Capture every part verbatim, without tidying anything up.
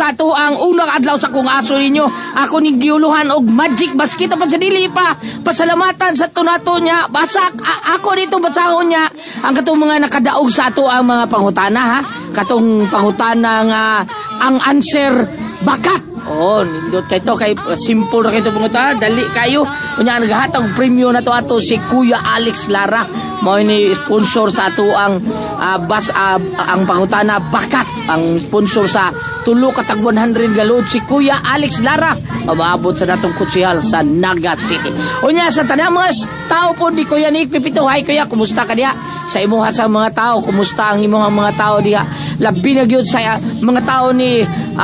sa ato ang unang adlaw sa kong aso ninyo. Ako ni giuluhan og magic basket pa sa dili pa. Pasalamatan sa tunato niya. Basak a- ako dito basahon niya ang katong mga nakadaog sa ato ang mga pangutana ha. Katong pangutana nga ang answer bakat. Oh, nindot kay to kay uh, simple ra kay to pangutana, dali kayo. Unya nagahatag premyo na to ato si Kuya Alex Lara. Mao ni sponsor sa ato ang uh, bas uh, ang pangutana bakat. Ang sponsor sa tulo ka tag one hundred galod si Kuya Alex Lara. Maabot sa datong kutsihal sa Naga City. Unya sa tanang mga tao po di Kuya Nick Pipito, hi Kuya, kumusta ka diha? Sa imuha sa mga tao, kumusta ang imong mga tao diha? Labi na gyud sa uh, mga tao ni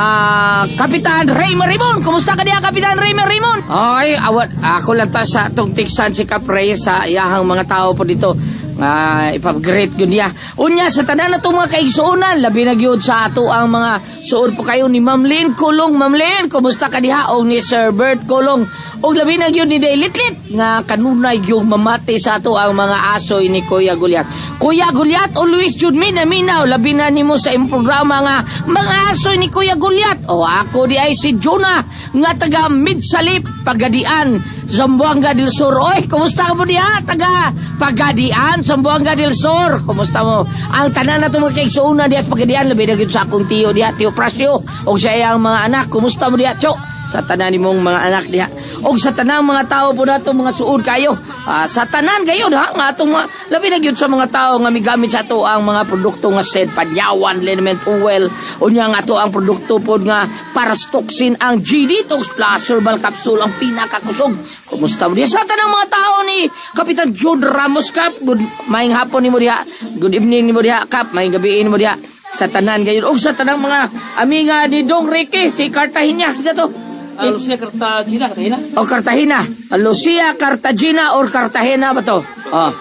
uh, Kapitan Raymond Raymond. Kumusta ka diha Kapitan Raymond Raymond? Okay, awat ako lang ta sa tong tiksan si Kapre sa iyahang mga tao po dito. Uh, ipag-great yun niya. Unya sa tanan na itong mga kaigsuunan, labi na yun sa ato ang mga suod po kayo ni Ma'am Lynn Kulong. Ma'am Lynn, kumusta ka diha? O ni Sir Bert Kulong. O labi na yun ni Dailitlit nga kanunay yung mamati sa ato ang mga asoy ni Kuya Gulyat. Kuya Gulyat o Luis Judmin na minaw, labi na ni mo sa imong programa nga mga asoy ni Kuya Gulyat. O ako di ay si Jonah nga taga Midsalip, Pagadian, Zamboanga del Sur. Oy, kumusta ka mo diha? Taga Pagadian, Zamboanga del Sur. Kumusta mo? Ang tanan na itong mga kaigsuuna diha Pagadian, labi na yun sa akong tiyo diha, Tiyo Prasyo. O sa iyang mga anak, kumusta mo diha, Tso? Sa tanan mong mga anak diha. O sa tanang mga tao po nato mga suod kayo. Uh, sa tanan kayo ha, nga atong mga, labi na yun sa mga tao nga migamit sa ato ang mga produkto nga said panyawan, liniment oil, o niya nga ato ang produkto po nga para stoksin ang G-Detox Plus Herbal Capsule, ang pinakakusog. Kumusta mo diha? Sa tanang mga tao ni Kapitan Jude Ramos Kap, good maing hapon ni mo diha, good evening ni mo diha Kap, maing gabiin mo diha. Sa tanan kayo, o sa tanang mga amiga ni Dong Ricky, si Cartagena, kita to. Lucia Cartagena, Cartagena? O Cartagena. Lucia Cartagena or Cartagena ba to? Oh.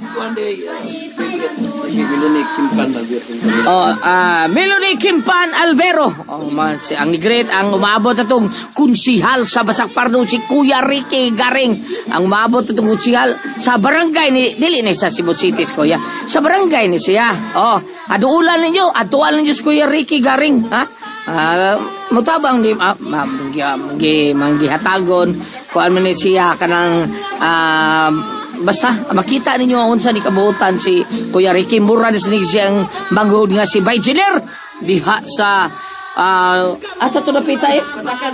Oh, ah, Melanie Kimpan Alvero. Oh, man, si ang great ang umabot atong kunsihal sa Basakpardo si Kuya Ricky Garing. Ang umabot atong kunsihal sa barangay ni dili ni sa Cebu City Kuya. Sa barangay ni siya. Oh, aduulan ninyo, atual ninyo si Kuya Ricky Garing, ha? Uh, mutabang di uh, manggi manggi manggihatagon kuan man ni siya kanang uh, basta makita ninyo unsa ni kabuutan si Kuya Ricky mura ni siyang manghud nga si Bajiner diha sa uh, asa to napita eh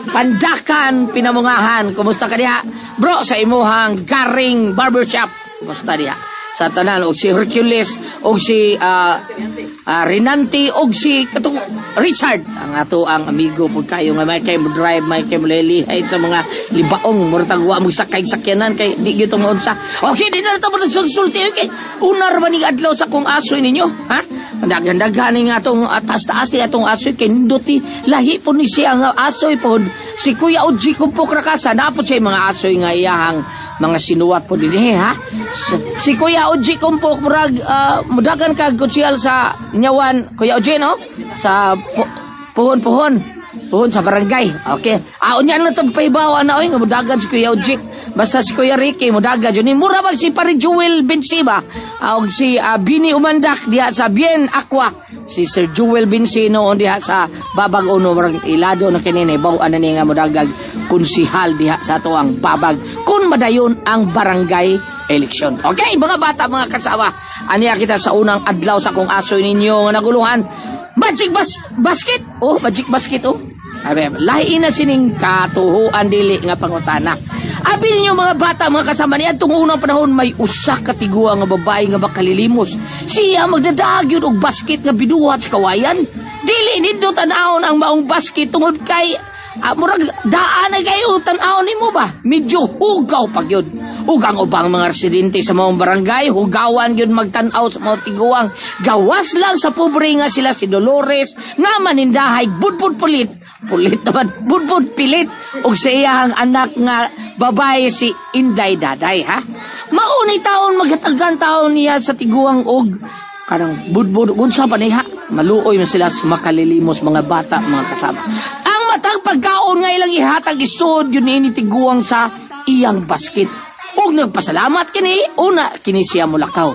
Pandakan Pinamungahan. Kumusta ka diha bro sa imuhang Garing Barbershop? Kumusta diha sa tanan og si Hercules og si uh, uh, Rinanti og si katong Richard ang ato ang amigo pud kayo nga may kay mo drive may kay mo lelihay sa mga libaong murag wa mo sakay sakyanan kay di gyud mo unsa. Okay di na to mo sulsulti kay unar man ning adlaw sa kong asoy ninyo ha daghan-daghan ning atong taas-taas ti atong asoy kay nindot ni lahi po ni siya nga asoy pod si Kuya Oji kumpok ra kasa napod siya mga asoy nga iyahang mga sinuwat po din eh, ha? Si, si Kuya Oji Kumpok, murag, uh, mudagan ka kutsihal sa Nyawan, Kuya Oji, no? Sa pu puhon-puhon, puhon sa barangay, okay? Ah, unyan na itong paibawa na, oy, nga mudagan si Kuya Oji. Basta si Kuya Ricky, mudagan yun. Mura ba si Pari Jewel Bensiba? Uh, o si uh, Bini Umandak, diha sa Bien Aqua. Si Sir Jewel Binsino, diha sa Babag Uno, murag ilado na kinini, bawaan na niya nga mudagan kunsihal diha sa ato ang Babag. Kung madayon ang barangay eleksyon. Okay, mga bata, mga kasama. Aniya kita sa unang adlaw sa kong asoy ninyo nga naguluhan. Magic bas basket. Oh, magic basket, oh. Abe, lahi na sining katuhuan dili nga pangutana. Abi ninyo mga bata, mga kasama niya, itong unang panahon may usak katiguang nga babae nga makalilimos. Siya magdadag yun og basket nga biduhat sa kawayan. Dili nindo tanahon ang maong basket tungod kay uh, murag daan na kayo tanahon nimo ba? Medyo hugaw pag yun. Ugang ubang mga residente sa mga barangay, hugawan yun magtanaw sa mga tiguang. Gawas lang sa pobre nga sila si Dolores, nga manindahay, budbud pulit. Pulit naman, budbud pilit. O sa iyang anak nga babae si Inday Daday, ha? Maunay taon, magatagan taon niya sa tiguang og kanang budbud, unsa pa niya, maluoy na sila sa makalilimos mga bata, mga kasama. Ang matang pagkaon nga ilang ihatag isod, yun ini tiguang sa iyang basket. Og nagpasalamat kini una kini siya mulakaw.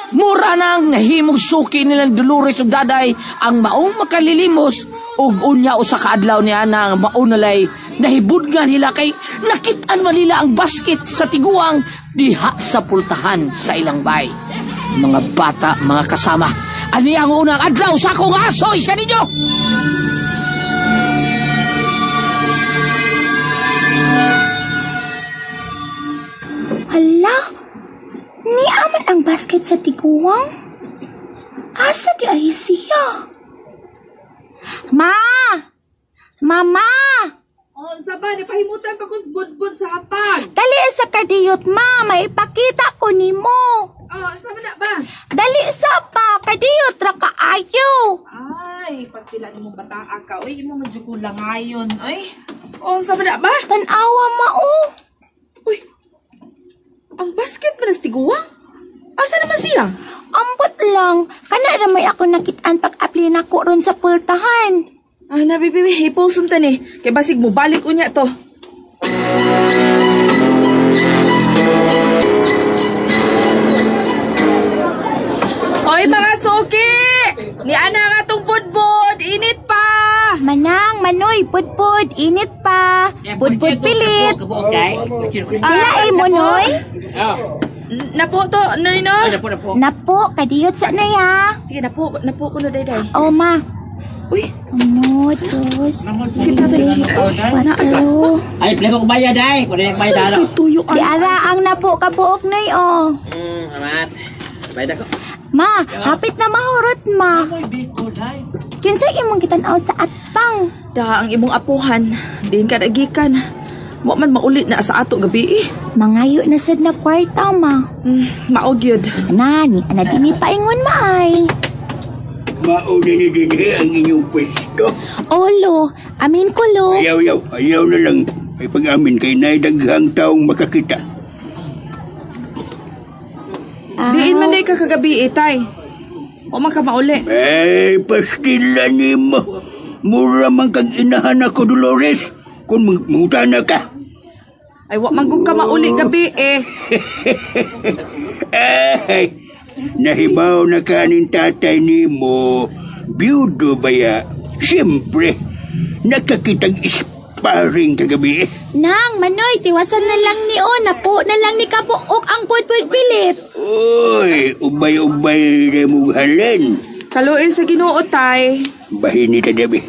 Mura nang nahimong suki nilang Dolores ug Daday ang maong makalilimos ug unya usa ka adlaw niya na ang maong nalay nahibudngan nila kay nakitaan man nila ang basket sa tiguang diha sa pultahan sa ilang bay. Mga bata, mga kasama, ani ang unang adlaw sa akong asoy kaninyo. Hala, ni aman ang basket sa tiguang? Asa di ay siya? Ma! Mama! Oh, saba, napahimutan pa ko sa budbud sa hapag. Dali sa kadiyot, ma. Maipakita ko ni mo. Oh, saba na ba? Dali sa pa. Kadiyot ra kaayo. Ay, pastila ni mong bataa ka. Uy, imo medyo kulang ngayon. Ay, oh, saba na ba? Tanawa, mao. Uy, ang basket man sa tiguang? Asa naman siya? Ambot lang. Kana ramay ako nakitaan pag-apply na ko ron sa pultahan. Ah, nabibibi, hiposun ta ni. Kay basig mo, balik unya to. Oy, mga suki! Ni ana nga tong budbud, init pa! Manang, manoy, pudpud, init pa. Pudpud pilit. Dila mo, noy? N- Napo to, noy no? Napo, kadiyot sa na ya. Sige, napo, napo ko no, day-day. O, ma. Uy, Ano, Diyos. si Tatay Chico. Pato. Ay, pala ko bayad ay. Pwede nang bayad Saan ano. kay tuyo Di ang... ara ang napo kabuok na o. Hmm, amat. Bayad ako. Ma, hapit na mahurot, ma. Kinsay imong kitanaw sa atpang. Da, ang imong apuhan. Din ka nagikan. Wa man maulit na sa ato gabi eh. Mangayo na sad na kwarta, ma. Mm, maog yun. Nani, ana dini paingon maay. Mauna ni dinhi ang inyong pwesto. Olo, amin ko lo. Ayaw, ayaw. Ayaw na lang. May pag-amin kay naidaghang taong makakita. Ah, Diin man day ka kagabi eh, tay. O man ka mauli. Ay, pastila ni mo. Mura man kag inahan ako, Dolores. Kung mang- mangutana ka. Ay, wa man gug ka mauli gabi eh. Ay, nahibaw na kanin tatay ni mo. Biyudo ba ya? Siyempre, nakakitag sparring kagabi eh. Nang, manoy, tiwasan na lang ni o. Napo na lang ni kabuok ang pudpud pilit. Uy, ubay-ubay na mong halin. Kaluin sa Ginoo, tay. Bahin ni tadabi.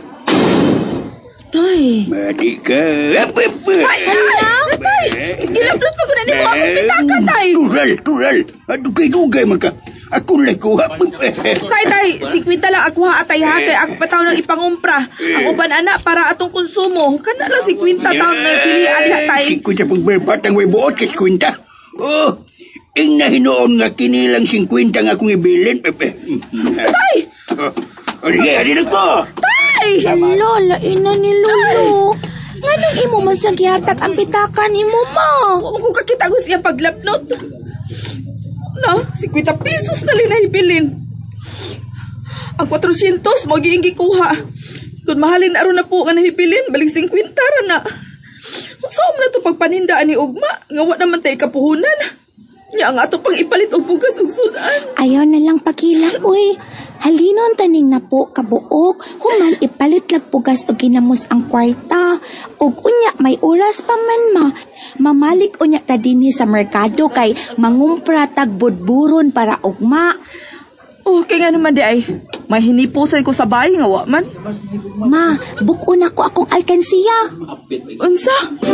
Tay. Mati ka. Apa apa? Ay, ay, tay. Gilablot pa ko na ni mo akong pitaka, tay. Tural, tural. Aduh kay dugay maka. Ako lang kuha. Tay, tay. Sikwinta lang ako ha, tay ha. Kay ako pataw ng ipangumpra. Ang uban anak para atong konsumo. Kana lang sikwinta taong nagpilian ha, tay. Siko sa pagberbatang may buot kay kwinta. Oh, ing nahinoon nga kinilang singkwinta nga akong ibilin. Tay! Oh, oh, sige, adi na ko. Tay! Lola, ina ni Lolo. Nganong imo masagyatak ang pitakan imo, ma? Huwag ko kakita ko siya paglapnot. No, fifty pesos na rin nahibilin. Ang four hundred mo giinggi kuha. Kung mahalin aron na po nga nahibilin, balik fifty ra na. Saan na ito pagpanindaan ni Ugma? Ngawa naman tayo kapuhunan. Nya nga ito pang ipalit og bugas og sudan. Ayaw na lang pakilang, uy. Halinon taning na po kabuok. Human ipalit lag pugas o ginamos ang kwarta. Ug unya may oras pa man ma. Mamalik unya ta dinhi sa merkado kay mangumpra tag budburon para ugma. Okay nga naman di ay. May hinipusan ko sa bahay nga wa man. Ma, buko na ko akong alkansiya. Unsa?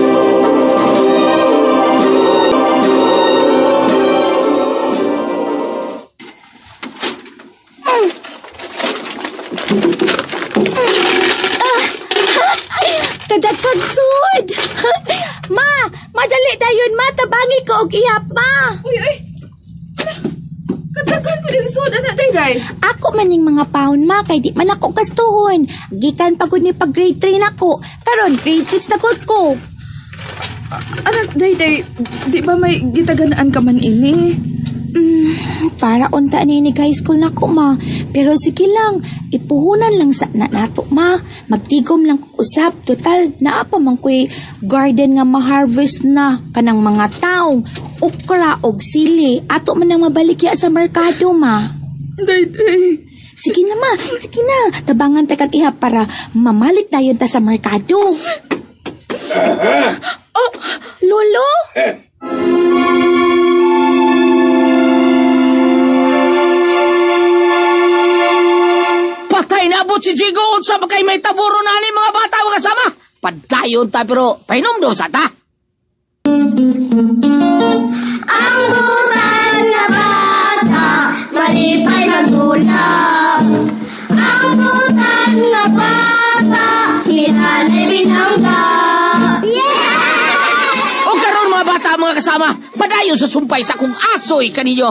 Kadagkag sud. Ma, madali dayon ma, tabangi ko og ihap ma. Uy, ay. Katagan ko din suod anak day day. Ako maning mga pound ma, kay di man ako gastuhon. Gikan pagod ni pag grade three na ko. Karon grade six na gud ko. Anak day day, di ba may gitaganaan ka man ini? Mm, para unta ni ni high school na ko, ma. Pero sige lang, ipuhunan lang sa na nato, ma. Magtigom lang kung usap. Total, naa pa man ko'y garden nga ma-harvest na. Kanang mga taong, okra og sili. Ato man nang mabalikya sa merkado, ma. Day, day. Sige na, ma. Sige na. Tabangan ta kag-iha para mamalit dayon ta sa merkado. Oh, Lolo? Patay na abot si Jigo sa kay may taburo na ni mga bata mga kasama. Padayon ta pero painom daw sa ta. Ang butan na bata, malipay magulang. Ang butan na bata, hinanay binangga. O karon mga bata mga kasama, padayon sa sumpay sa kung asoy kaninyo.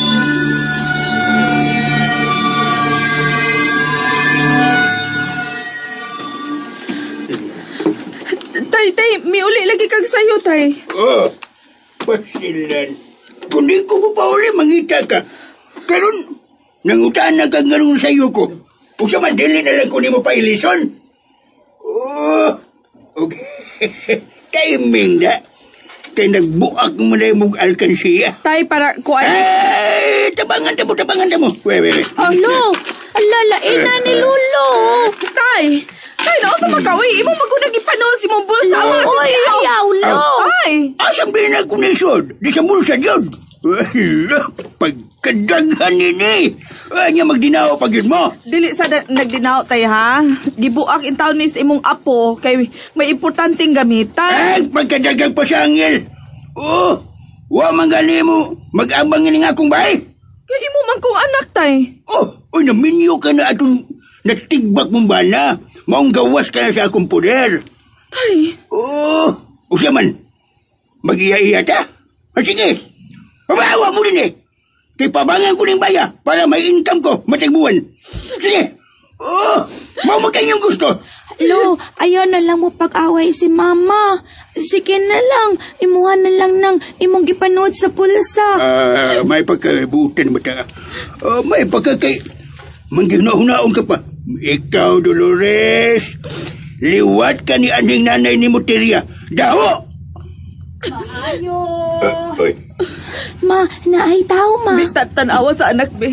Tay, tay, may uli lagi kag sayo, tay. Oh, pasilan. Kung di ko pa uli, mangita ka. Karon, nangutaan na kang ganun sa'yo ko. Kung sa mandili na lang ko ni mo pa ilison. Oh, okay. Timing na. Kaya nagbuak mo na yung alkansiya. Tay, para kuan. Ay, tabangan ta mo, tabangan ta mo. Wait, wait, wait. Alo, alalain na ni Lolo. Tay, tay, na sa makawi, imo magunang ipanon si mong bulsa. Uy, ayaw, Lo. Ay, Asam din ako ni Sod? Di sa bulsa yun. Wala, pagkadaghan nini. Anya magdinaw pag yun mo. dili sa da- nagdinaw, tay, ha? Gibuak in taon ni sa imong apo, kay may importanteng gamitan. Ay, pagkadagang pasangil. Oh, wa manggali mo. Mag-abang ini nga akong bahay. Kay imo man kong anak, tay. Oh, oh, naminyo ka na atong natigbak mong bana. Maong gawas ka na sa akong poder. Tay, Oh, usya man. Mag-iya-iya ta. Ah, sige. Pabawa mo din eh. Kay pabangan ko ng baya para may income ko matagbuwan. Sige. Oh, mau mo kayong gusto. Lo, ayaw na lang mo pag-away si Mama. Sige na lang, imuha na lang ng imong gipanood sa pulsa. Ah, may pagkabutan mo ta. Oh, may pagkakay... Mangginahunaon ka pa. Ikaw, Dolores. Liwat ka ni aning nanay ni Moteria. Daho! Ayo! Uh, oy. Ma, naay tao, Ma. may tatanawa sa anak, be.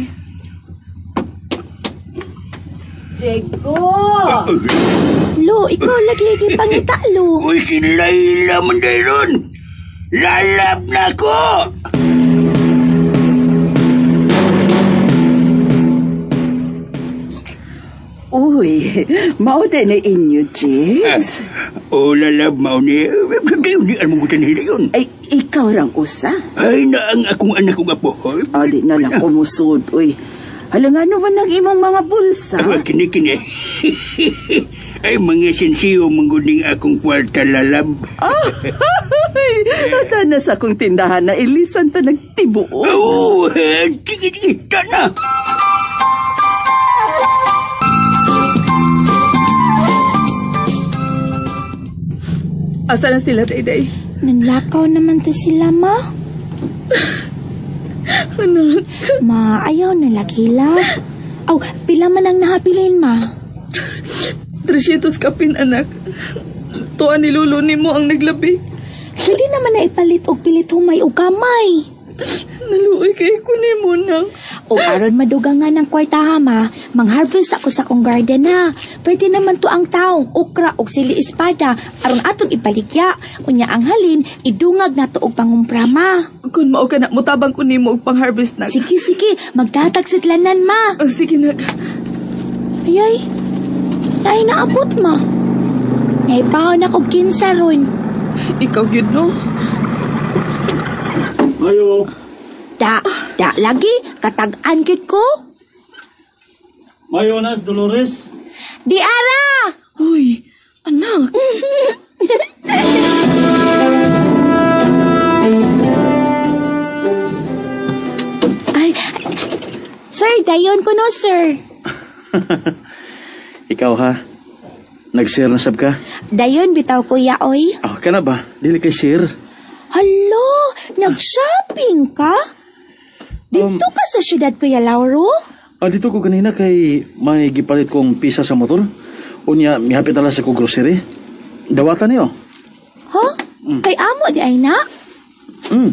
Uh, Lo, ikaw lagi gipangita, Lo. uy, si Laila man dayron. Lalab na ko! Uy, mao din na inyo, Jess. Oh, lalab mo ni... Kayo ni almugutan nila yun. Ay, ikaw rang usa. Ay, na ang akong anak kong apo. O, di na lang kumusod, uy. Halang ano man ang imong mga bulsa? Ah, kini-kini. Ay, mga sensiyo mangguning akong kwarta lalab. Ah, ata na sa akong tindahan na ilisan ta nagtibuo. Oo, eh, sige, sige, tana. Asa na sila, Dayday? Nanlakaw naman to sila, Ma. Anak. Ma, ayaw na lakila. Aw, pila man ang nahabilin, Ma. Trescientos kapin, anak. Tuan ni Lolo ni mo ang naglabi. Pwede naman na ipalit og pilit humay o kamay. Naluoy kay ko ni mo na. O aron madugangan ng kwarta, ha, Ma. Mang-harvest ako sa kong garden, ha. Pwede naman to ang taong okra og sili espada. Aron atong ipaligya. Unya ang halin, idungag na to og pangumpra, Ma. Kung mao ka na, mutabang ko ni mo og pang-harvest na. Sige, sige. Magtatag sitlanan, Ma. Oh, sige, nak. Ayay. Nay naabot, Ma. Naibaon ako kinsa ron. Ikaw yun, no? Ayo. Da, da lagi. Katag-an gid ko. Mayonas, Dolores. Di ara! Uy, anak. Ay, sir, dayon ko no, sir. Ikaw ha? Nag-share na sab ka? Dayon bitaw kuya, oy. Oh, ka na ba? Dili kay share. Hala, nag-shopping ka? Dito ka sa syudad, Kuya Lauro? Ah, dito ko kanina kay may gipalit kong pisa sa motor. Unya, mihapit na lang sa ko grocery. Dawatan niyo. Ha? Kay amo di ay na? Hmm.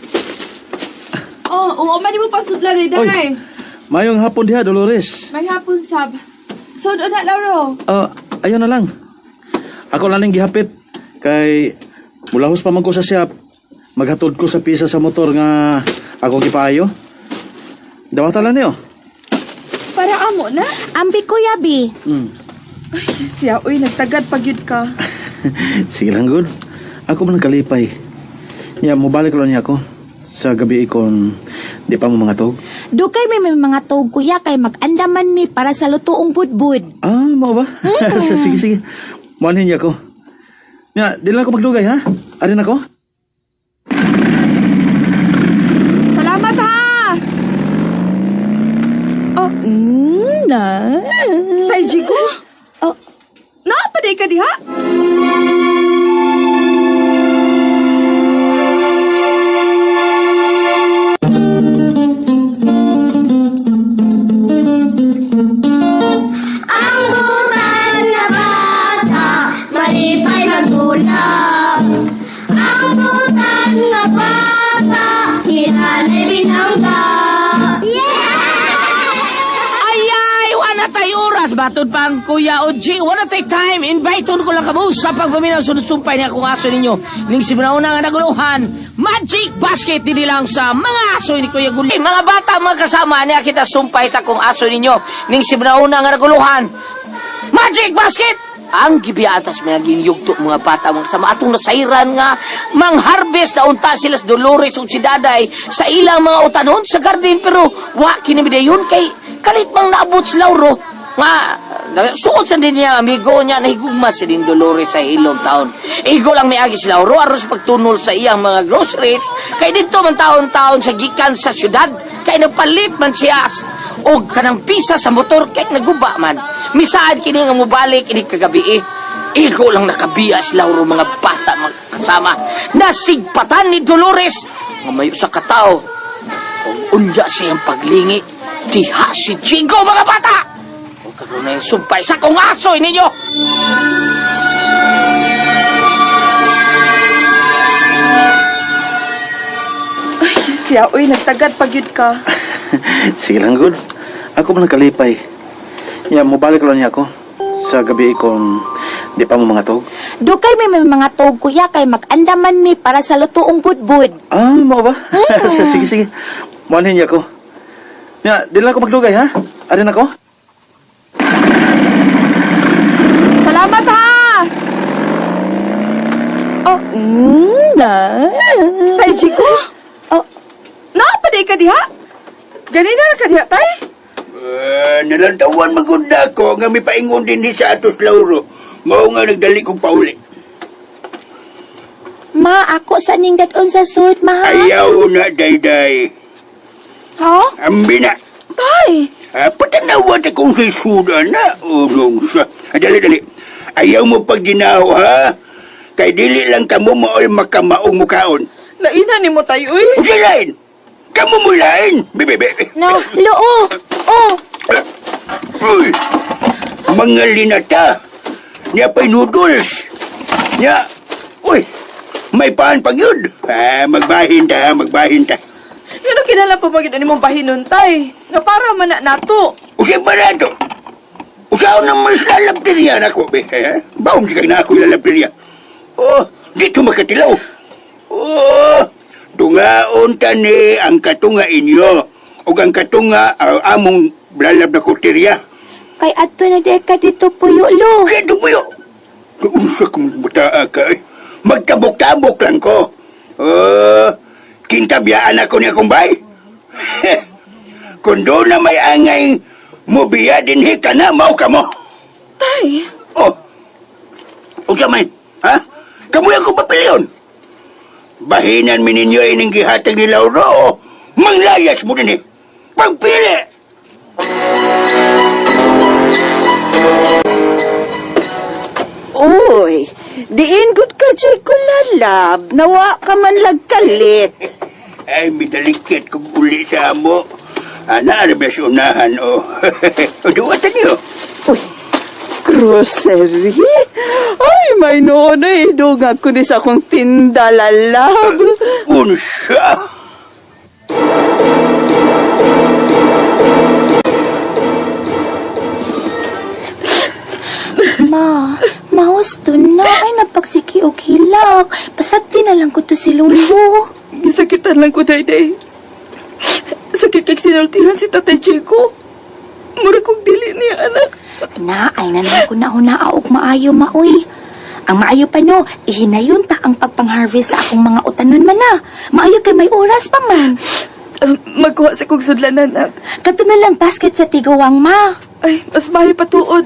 Oh, oo, mani mo pasudla ni Oy, Day. mayong hapon diha, Dolores. May hapon sab. Sod na Lauro. Ah, ayun na lang. Ako lang gihapit kay mulahos pa man ko sa shop. Maghatod ko sa pisa sa motor nga ako gipaayo. Dawatan lang niyo. Para amo na. Ambi, Kuya B. Hmm. Siya, uy, nagtagad pagyud ka. Sige lang, good. Ako man kalipay. Ya, mubalik lang niya ako. Sa gabi ikon, di pa mo mga tog. Dukay may, may mga tog, Kuya, kay mag-andaman mi para sa lutoong budbud. Ah, mau ba? sige, sige. Mahalin niya ako. Ya, di lang ako magdugay, ha? Arin ako? Salamat ha! Oh, mm, na. Tay Jigo? Oh, Naapaday ka diha? Ang butan na bata, malipay magulang. Ang butan na bata, hinanay binangga. Ayay, wala tayo oras. Batod pa ang Kuya Oji. Wala tayo time. Invite ko lang kamo sa pagpaminaw sunod-sumpay niya kung aso ninyo. Ning simunauna nga naguluhan. Magic basket din lang sa mga aso ni Kuya Guli. Mga bata, mga kasama niya kita sumpay sa kung aso ninyo. Ning simunauna nga naguluhan. Magic basket! Ang gibiatas may naging yugto mga bata mga kasama atong nasairan nga mang harvest na unta sila sa Dolores ug si Daday sa ilang mga utanon sa garden pero wa kini yun kay kalit mang naabot si Lauro nga suot sa din niya amigo niya nahigugma si din Dolores sa ilong taon. Igo lang may agi si Lauro aron sa pagtunol sa iyang mga groceries kay dito man taon-taon sa gikan sa syudad kay nagpalit man siya og kanang pisa sa motor kay naguba man. Misaad kini nga mobalik ini kagabi eh. Igo lang nakabiya si Lauro mga bata mga kasama. Nasigpatan ni Dolores nga mayo sa katao. Og unya siyang paglingi. Diha si Jingo mga bata. O karon na yung sumpay sa kong asoy ninyo. Siya, uy, nagtagad pagyud ka. Sige lang, good. Ako man kalipay. Ya, mubalik lang niya ako. Sa gabi ikon, di pa mo mga tog. dukay may, may mga tog, Kuya, kay mag-andaman mi para sa lutoong budbud. Ah, mau ba? sige, sige. Mahalin niya ako. Ya, di lang ako magdugay, ha? Arin ako? Salamat ha! Oh, Mm, na. Tay Jigo? Oh, Naapaday ka diha? Ganina na ka diha, tay? Uh, nalantawan magunda ko nga may paingon din di sa atos Lauro. Mao nga nagdali kong pauli. ma, ako sa ning daton sa sud, ma. Ayaw na, Dayday. Ha? Ambi na. Tay! Ah, patanawad akong sa suda na. Urong sa... Ah, dali, dali. Ayaw mo pag ginaw, ha? Kay dili lang kamo mao'y makamaong mukaon. Lainan ni mo tayo, uy. O siya lain! Kamu mo lain! Bibi, bibi. No, loo. Oh, Uy! Mga linata! Nya pa'y noodles! Nya! Uy! May paan pag yun! Ah, magbahin ta, ha? Magbahin ta. Yan ang kinala pa pagin ni mong bahinon, tay. Nga para man na nato. Usi ba na ito? Usaw naman sa lalapirya na ko, be. Eh? Baong sikag na ako yung lalapirya. Oh, dito makatilaw. Oh, tungaon tani ang katunga inyo. O ang katunga uh, among lalab na kutirya. kay adto na deka dito puyo, lo. Kaya ito po yun. Usa kong butaa ka eh. Magtabok-tabok lang ko. Oh, kintabiyaan ako niya kumbay. Kung doon na may angay, mubiya din hika na, mau ka mo. Tay, Oh, o man, ha? Kamu ako papilyon. Bahinan mi ninyo ining gihatag ni Lauro o manglayas mo din eh. Pagpili! Uy, diin gud ka jay ko lalab, nawa ka man lagkalit. Ay, midalikit kung uli sa amo. Ana, arabas unahan, o. O, duwatan niyo. Uy, grocery? Ay, may noon ay dugag ko ni sa akong tinda, lalab. Unsa? Ma, mahusto na. Ay, napagsiki o hilak. Pasagti na lang ko to si Lolo. Gisakitan lang ko, Dayday. Sakit kay sinultihan si Tatay Chico. Mura kong dili niya, anak. Na, ay naman ko na hunaog maayo, maoy. Ang maayo pa no, ihinayon ta ang pagpang-harvest sa akong mga utanon man na. Maayo kay may oras pa man. Uh, magkuha sa kong sudlanan, anak. Kato na lang basket sa tigawang, ma. Ay, mas mahi patuod.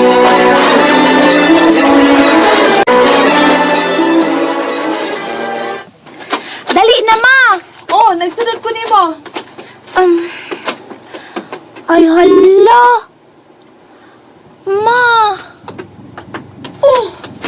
Dali na, ma! Oh, nagsunod ko ni mo. Um, ay, hala. Ma. Oh,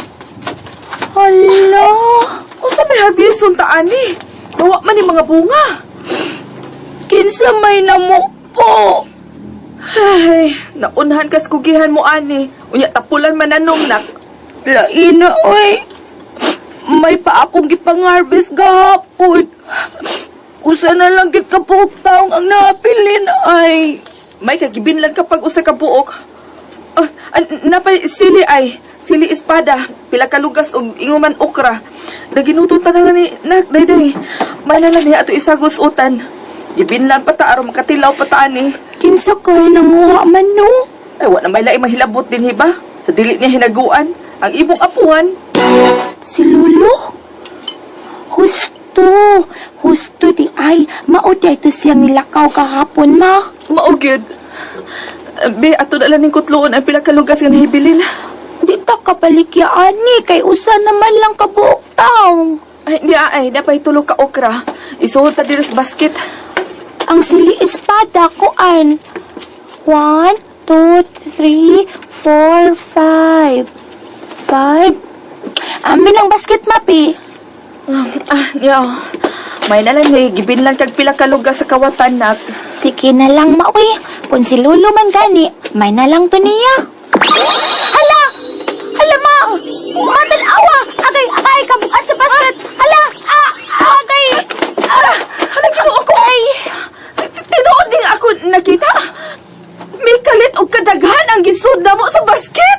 Hala. usa may harbisun taan ni. Nawa man yung mga bunga. Kinsa may namok po. Ay, naunhan kas kugihan mo, ani. Unya, tapulan mananong, nak. Laina, oy. May pa akong gipang-harvest gahapon. Usa na lang git kaputaw ang napilin, ay. May kagibinlan kapag usa ka buok. Ah, an- napay sili ay. Sili espada, pila ka lugas og inguman okra. Naginututan na nga ni nak, Dayday. Manala niya ato isagos utan. Gibinlan pa ta aron makatilaw pa ta ani. Kinsa kay nanguha man no? Ay, wala may laing mahilabot din hiba. Sa dili niya hinaguan. Ang ibong apuhan. Si Lolo? Husto. Husto di ay. Mauday to siyang nilakaw kahapon, ma. Maugid. Be, ato na lang ning kutloon ang pila ka lugas nga nahibilin. Di ta kapalikyaan ni. Kay usa naman lang kabuok taong. Ay, di ay, napay tulog ka okra. Isuhod ta diri sa basket. Ang sili espada ko an. One, two, three, four, five. Five? Amin ang basket, mapi. Ah, ah, niya. May nalang ni gibinlan kag pila ka lugas sa kawatan, nak. Sige na lang, maui. Kung si Lolo man gani, may na lang to niya. Hala! Hala, ma! Matalawa! Agay, agay, kabukas sa basket! Hala! Ah! Agay! Ah! Hala, kinuo ko! Ay! Tinuod din ako nakita. May kalit o kadaghan ang gisud na mo sa basket.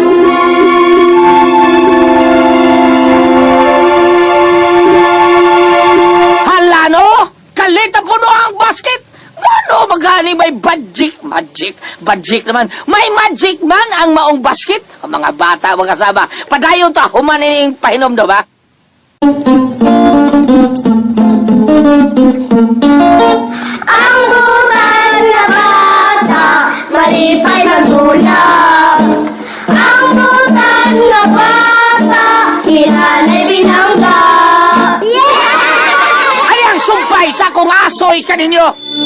Hala no? Kalita po no ang basket! Ano magani may magic? Magic? Magic naman. May magic man ang maong basket? Ang mga bata, mga kasama. Padayon ta, humanining pahinom do ba? Ang butan na bata, malipay magdulang. Ang butan na bata, hinanay binangga. Yeah! Ano ang sumpay sa kong asoy kaninyo?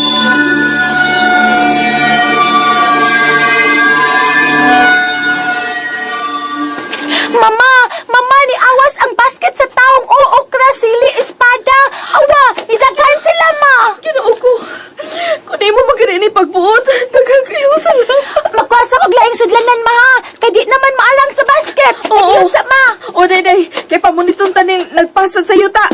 Mama! Mama, ni awas ang basket sa taong uokra, sili, espada. Awa, idaghan sila, ma. Kinuo ko. Kung di mo magkana ni pagbuot, nagkakayo sa lang. Magkwasa og laing sudlanan, ma, ha? Kay di naman maalang sa basket. Oo. Ayun sa, ma. O, Dayday, kay pamuniton taning nagpasad sa yuta.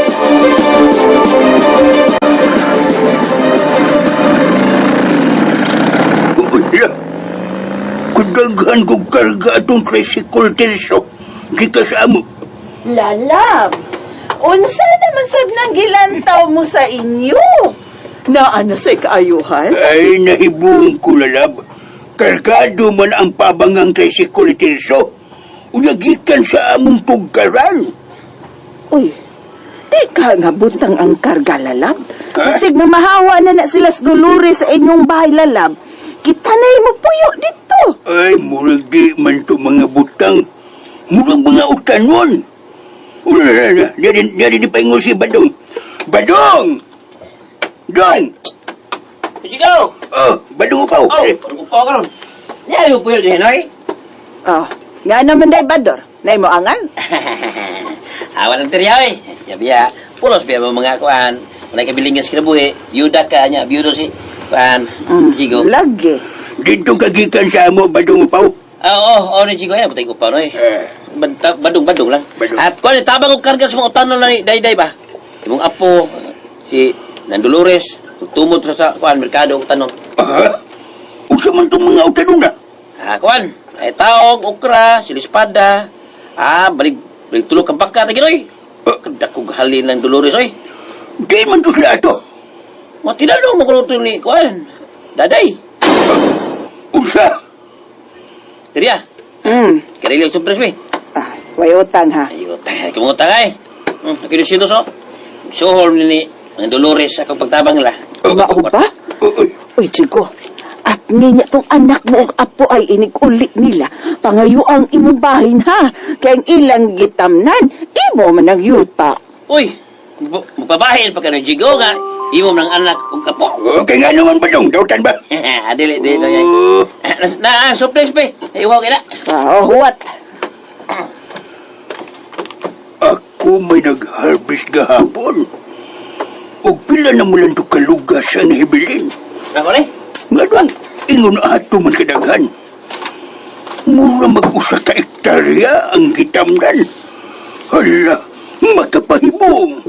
Wala. Kudaghan kong karga atong tricycle tilso. Gika sa amo. Lalab, unsa naman sad nang gilantaw mo sa inyo? Naano sa kaayuhan? Ay, nahibuong ko lalab. Kargado man ang pabangang tricycle tilso. Uyagikan sa among pugkaran. Uy, di ka nga buntang ang karga, lalab. Ha? Masig mamahawa na na sila sa guluri sa inyong bahay, lalab. Kita na mo puyo dito. Ay, murag di man to mga butang. Murag mga utanon. Ula na na, nyari, nyari ni paingo si Badong. Badong! Dong! Sigaw! Oh, Badong upaw. Oh, Eh, pag-upaw ka ron. Niya yung puyol din, Noy. Oh, nga naman day, Bador. Nay mo angan? Awan ng teriya, eh. Siya biya, pulos biya mo mga kuan. Wala ka bilingas kinabuhi. Yuda ka niya. Biyudo si... Pan. Mm, Jigo. Lagi. Dito kagikan sa amo, badong upaw. Ah, oo. Oo ni Jigo. Yan, butay ko pa, no eh. Eh, Bad- Badong-badong lang. Badong. At kung tabang ko karga sa mga utanon lang ni Dayday ba? Imong apo, si Nandolores, tumod sa sa kuan merkado utanon. ah, usa man itong mga utanong na. Ah, kuan, ay taong, okra, silispada, ah, balik, balik tulog ka baka, tagi oy. Ah, Kadakog halin ng Dolores, oy. di man to sila ito. Mga tinanong mo kung ni kuan, Daday. Usa. Tiriya, Hmm. karili ang surprise, may. Ah, way utang ha. Ayo, tayo kung utang ay. Hmm, nakinusintos, oh. Suhol ni ni Dolores akong pagtabang nila. Mao ba? Uy, Uy, Chico. At niya tong anak mo ug apo ay inig-uli nila. Pangayo ang imong bahin ha. Kaya ang ilang gitamnan, imo man ang yuta. Uy, bu- magpabahin pa ka ng Jigo nga. Imo ng anak kong kapo. okay nga naman ba dong? Dautan ba? Dili, dili, dili. Uh, Na, na, surprise pa. Iwaw ka na. Ah, oh, what? ako may nag-harvest gahapon. O pila na mo lang ito kalugas ang hibilin. Ako rin. Nga doon, ingon ato man kadaghan. Mura mag-usa ka ektarya ang gitamnan. Hala, makapahibong.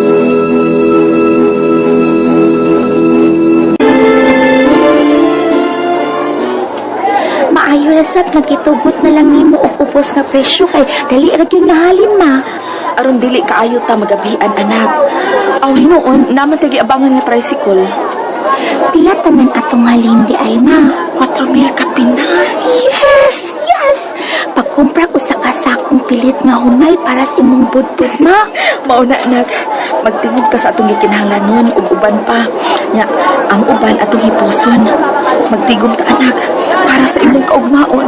Maayo na sad nagitugot na lang nimo og upos nga presyo kay dali ra gyud nga halin ma. Aron dili kaayo ta magabian anak. Aw hinuon naman tagi abangan nga tricycle. Pila tanan atong halin di ay ma? four mil ka pina. Yes, yes. Pagkumpra ko sa kasakong pilit nga humay para sa imong budbud ma. Mauna anak, magtingog ka sa atong gikinahanglanon ug uban pa. Nya, ang uban atong hiposon. Magtigom ka anak para sa imong kaugmaon.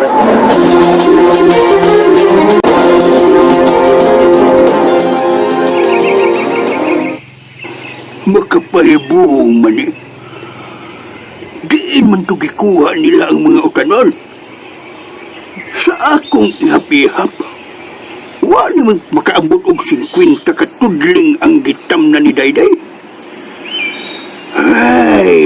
Makapahibong man eh. Diin man to gikuha nila ang mga utanon. Sa akong ihap-ihap, wa ni mag makaabot og fifty katudling ang gitam na ni Dayday. Ay,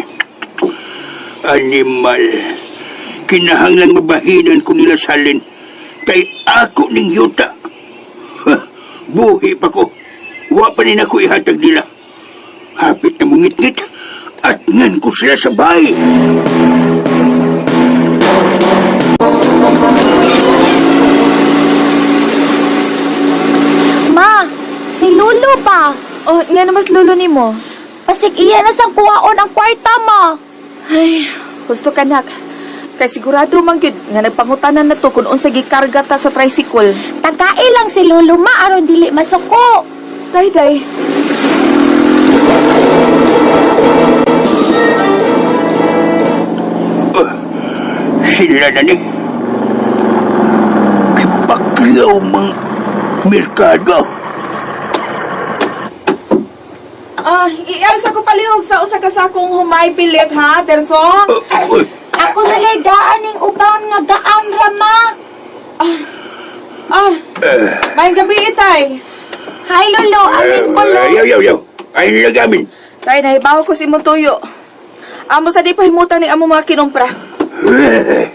animal. Kinahanglang mabahinan ko nila salin. Kay ako ning yuta. Ha, buhi pa ko. Wa pa nin ako ihatag nila. Hapit na mungit-ngit at ngan ko sila sa bahay. Ma, si Lolo ba? Oh, nga naman lulo nimo. Pasig iya na sang kuwaon ang kwarta ma. Ay, gusto ka nak. Kay sigurado man gyud nga nagpangutanan na to kung unsa gikarga ta sa tricycle. Tagay lang si Lolo ma aron dili masuko. Day day. Uh, sila na ni. Kipakyaw mang merkado. Ah, iarsa ko palihog sa usa ka sakong humay pilit ha, Terso. Uh, uh, Ako nalay daan ning uban nga gaan ra ma. Ah, ah, uh, may gabi itay. Hi Lolo, aling uh, polo. yaw, yaw, yaw. Ay nilagamin. Tay, nahibaw ko si imong tuyo. Amo sa di pahimutan ni amo mga kinumpra. Uh,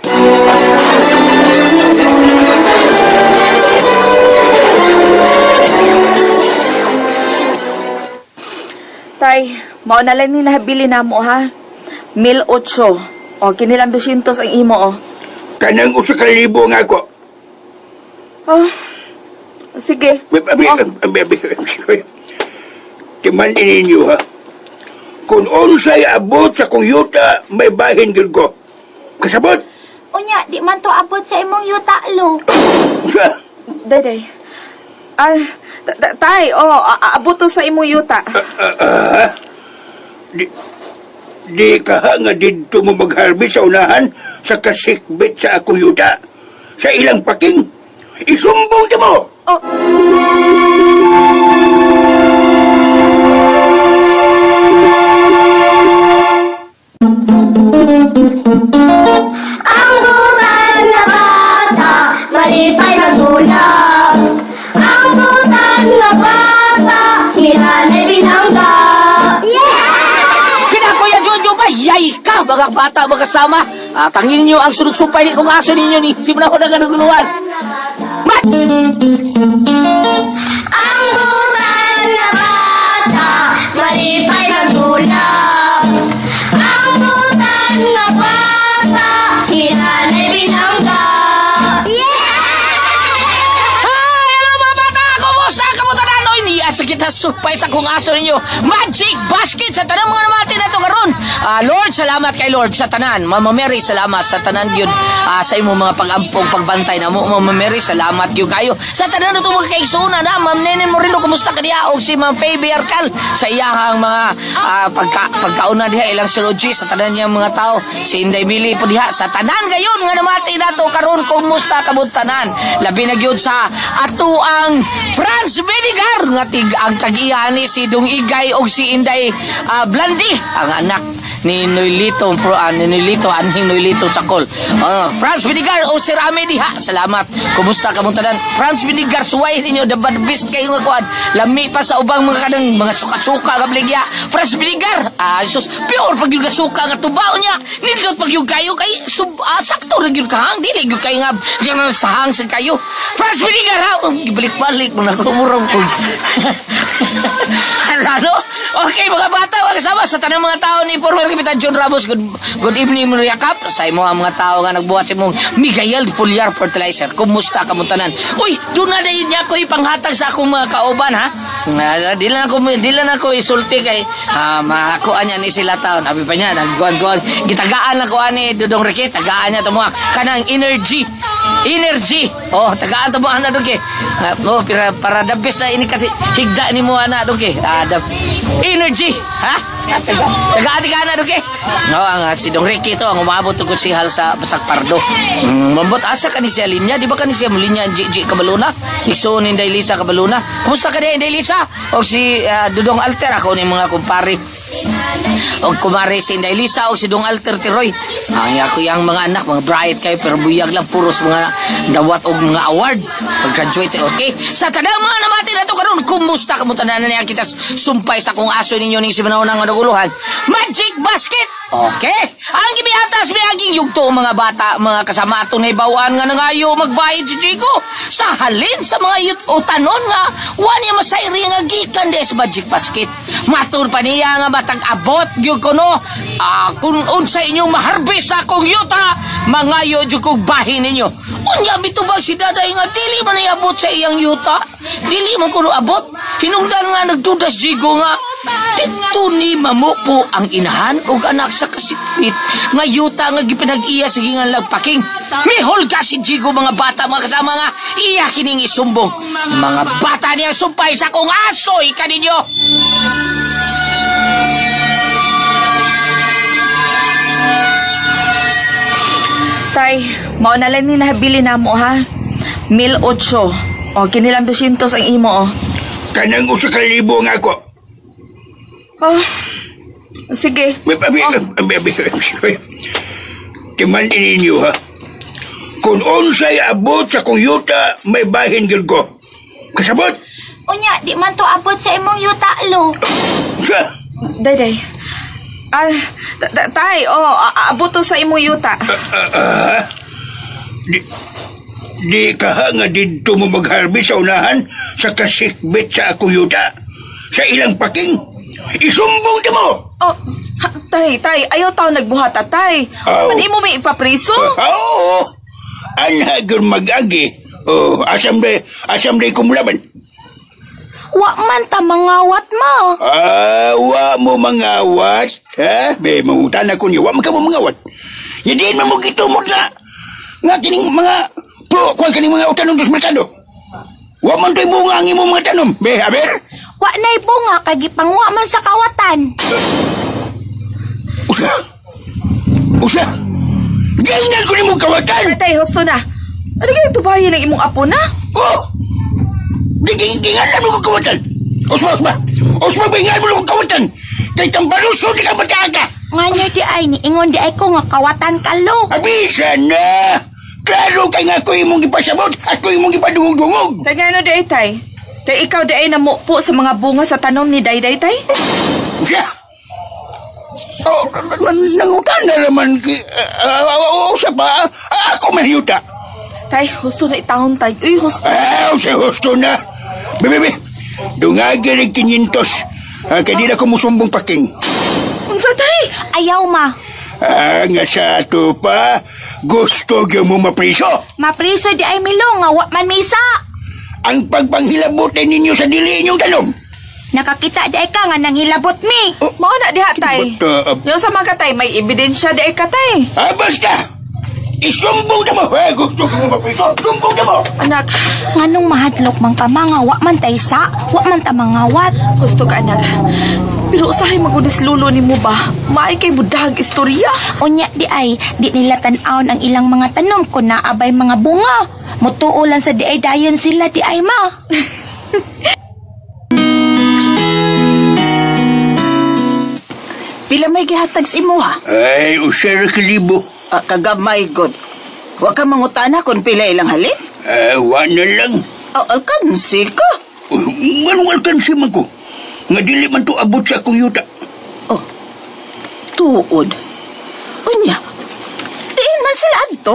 Tay, mao na lang ni nabili namo ha. Mil otso. O, kinilang two hundred ang imo o. kanang usa ka libo nga ako. Oh, sige. Abi, abi, Oh. abi, abi, abi. Timan ninyo ha. Kung unsay abot sa kong yuta, may bahin gyud ko. Kasabot? Unya, di man to abot sa imong yuta lo. Sa? Daday. Ah, ta- ta- tay, oh, a- a- abot to sa imong yuta. Ah, ah, di, di ka ha nga dito mo mag-harvest sa unahan sa kasikbit sa akong yuta. Sa ilang paking, isumbong ka mo! Oh. Ang butan na bata, malipay magulang. Ang butan na bata, hinanay binangga. mga bata, mga kasama. Ah, tangin niyo ang sunod-sumpay ni kung aso ninyo ni. Si Manahon na ganuguluhan. Mat! Ang butan na bata, malipay magulap. Ang butan na bata, hinanay binangga. Hi! Hello mga bata! Kumusta? Kamusta na? Oy, niya sa kita supay sa kung aso ninyo. Magic basket sa tanang mga naman na ito karon. Ah, Lord, salamat kay Lord sa tanan. Mama Mary, salamat sa tanan yun. Ah, sa imo mga pag-ampong pagbantay na mo. Mama Mary, salamat yun kayo. Sa tanan na ito mga kaiksuna na. Ma'am Nenen Moreno, kumusta ka diya? O si Ma'am Faye Biarcal sa iyahang mga ah, pagka, pagkauna diha ilang sulogy sa tanan niya mga tao. Si Inday Mili po diha sa tanan gayon nga namati na to karon. Kumusta kabutanan? Labi na gyud sa ato ang Franz Vinegar nga tig ang tag-iya ni si Dung Igay o si Inday ah, Blandi ang anak ni Noylito pro uh, ni Noylito anhing Noylito Sakol. Uh, Franz Vinegar o si Rame diha. Salamat. Kumusta ka mong tanan? Franz Vinegar suway ninyo the bad best kayo nga kuan. Lami pa sa ubang mga kanang mga suka-suka nga bligya. Franz Vinegar. Ah, uh, sus pure pag yung suka nga tubaw niya. Nindot pag yung kayo kay sub uh, sakto ra gyud kahang dili gyud kay nga diyan sahang sa kayo. Franz Vinegar ha. Gibalik-balik mo na kumurong ko. Hala no? Okay mga bata, mga kasama sa tanang mga tao ni Former Kapitan John Ramos. Good, good evening mo yakap sa imo ang mga tao nga nagbuhat sa imong Miguel Foliar Fertilizer. Kumusta ka mo tanan? Uy, doon na dahil niya ko ipanghatag sa akong mga kauban ha. Uh, di lang ako, di lang ako isulti kay uh, makakuan niya ni sila taon. Abi pa niya, nagguan-guan. Gitagaan lang ko ani Dudong Ricky, tagaan niya tumuha kanang energy. Energy. Oh, tagaan tumuha na doon kay. Uh, oh, para, para the best na ini kasi higda ni mo na doon kay. Uh, the energy. Ha? Tagaan ka na doon kay. No, ang uh, si Dong Ricky to ang umabot ko si Hal sa Basak Pardo. Mm, mambot asa ka ni siya linya, di ba ka ni siya linya G G Kabaluna? Iso ni Inday Lisa Kabaluna. Kumusta ka ni Inday Lisa? O si uh, Dudong Alter ako ni mga kumpare. O kumare si Inday Lisa o si Dong Alter Tiroy. Ang ako yang mga anak, mga bright kayo pero buyag lang puros mga dawat o mga award pag-graduate. Okay? Sa tanang mga namati na ito karon, kumusta ka mo tanan na kita sumpay sa kung aso ninyo ning si Manahon nga naguluhan. Magic basket. Okay? Ang gibihatas miaging yugto mga bata, mga kasama ato na ibawaan nga nangayo magbayad si Chico. Sa halin sa mga yut o tanon nga, wani masayri nga gikan des magic basket. Matur pa niya nga matag abot gyud ko no. Ah, kung unsa inyong maharbis sa akong yuta, mangayo jud kog bahin ninyo. Unya mitubag si daday nga dili man iabot sa iyang yuta. Dili man kuno abot. Hinungdan nga nagdudas Jigo nga. Dito ni mamupo ang inahan o anak sa kasitpit nga yuta nga gipinag-iya sige nga lagpaking. Mihol ka si Jigo mga bata mga kasama nga iya kining isumbong. Mga bata niya sumpay sa kong asoy kaninyo. Tay, mao na lang ni nabili na mo ha. Mil otso. O, kinilang dusintos ang imo o. Kanang usa ka libo nga ako. Oh, sige. Timan din ninyo ha. Kung unsay abot sa kong yuta, may bahin gyud ko. Kasabot? Unya, di man to abot sa imong yuta, lo. Sa? Day, day. Ah, ta- ta- tay, oh, a- abot to sa imong yuta. Ah, ah, di, di ka ha nga dito mo mag-harvest sa unahan sa kasikbit sa akong yuta. Sa ilang paking, isumbong di mo. Oh, ha, tay, tay, ayaw tao nagbuhat at tay. Aw. Pwede mo may ipapriso? Ah, oo. Anhagon mag-agi. Oh, asam de, asam de kumulaban. Wa man ta mangawat mo. Ah, wa mo mangawat. Ha? Be, mangutan ako niyo. Wa mo ka mo mangawat. Yadiin mo mo gitumod nga. Nga kining mga pro, kuha kining mga utanon dos merkado. Wa man tayo bunga ang imo mga tanom. Be, aber? Wa na'y bunga kay gipangwa man sa kawatan. Usa. Usa. Gainan ko ni mong kawatan. Tay, tay, husto na. Ano kayo tubahin ng imong apo na? Oh! Giging-gingan mo kong kawatan. Osma, Osma. Osma, bahingan mo kong kawatan. Kay tambaluso di ka mataka. Nga niya di ay, niingon di ay ko nga kawatan ka, lo. Abisa na. Klaro kay nga ako imong ipasabot. Ako imong ipadungog-dungog. Tay, nga ano di ay, tay? Tay, ikaw di ay namupo sa mga bunga sa tanom ni Dayday, tay? Siya. Oh, nangutan na naman ki... Uh, usa pa, ako mahiyuta. Tay, husto na itahon, tay. Uy, husto. Ah, usa husto na. Bebe, dungagi rin kinyentos. Uh, kaya di na ko musumbong paking. Unsa, tay? Ayaw, ma. Ah, nga sa ato pa, gusto ka mo mapriso. Mapriso di ay milong, nga wa man misa. Ang pagpanghilabutin ninyo sa dili inyong talong. Nakakita di ay ka nga nang hilabot mi. Oh, Mao na diha, tay. Bata, uh, Yung sa mga tay, may ebidensya di ay ka, tay. ah, basta! Isumbong ka mo! Eh, gusto ko mo mapriso. Sumbong ka mo! Anak, Nganong mahadlok man ka mga wa man taysa, wa man ta mangawat. husto ka, anak. Pero usahay magunis lulo ni mo ba? Maay kay budag istorya. Unya di ay, di nila tan-aon ang ilang mga tanom kung naabay mga bunga. Mutuulan sa di ay dayon sila di ay ma. Pila may gihatag sa imo ha? Ay, usara ka libo. Ah, kagamay god. Wa ka mangutana kung pila ilang halin? Ah, wa na lang. Oh, alkansi ka. Uh, Ganong alkansi man ko. Nga dili man to abot sa akong yuta. Oh, tuod. Unya, diin man sila adto.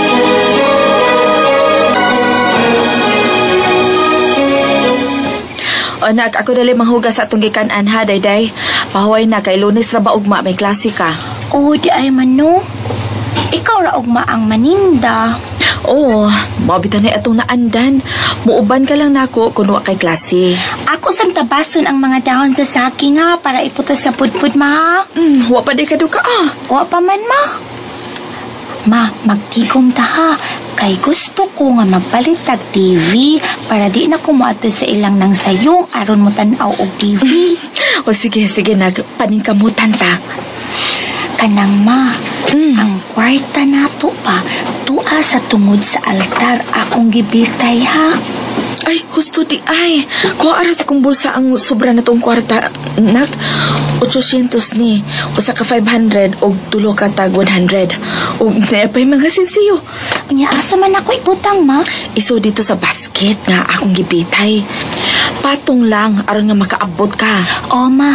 Anak, ako dali manghugas sa atong gikanan ha, dayday. Pahuway na kay Lunes ra ba ugma may klase ka. Oh, di ay mano. Ikaw ra ugma ang maninda. Oo, mabitan na atong naandan. Muuban ka lang nako kung wa kay klase. Ako sang tabason ang mga dahon sa saki nga para iputos sa pudpud ma. Hmm, wa pa di ka duka ah. Wa pa man ma. Ma, magtigom ta ha. Kay gusto ko nga magpalit tag T V para di na ko moadto sa ilang nang sayong aron mo tan-aw og T V. O sige, sige, nagpaningkamutan ta. Kanang ma, Mm. ang kwarta nato pa tua sa tungod sa altar akong gibiltay ha. Ay, husto di ay. Kuha ara sa kong bulsa ang sobra na tong kwarta. Nak, eight hundred ni. Usa ka five hundred og tulo ka tag one hundred. Og naapay mga sinsiyo. Unya asa man ako ibutang ma? Iso dito sa basket nga akong gibitay. Patong lang aron nga makaabot ka. O ma.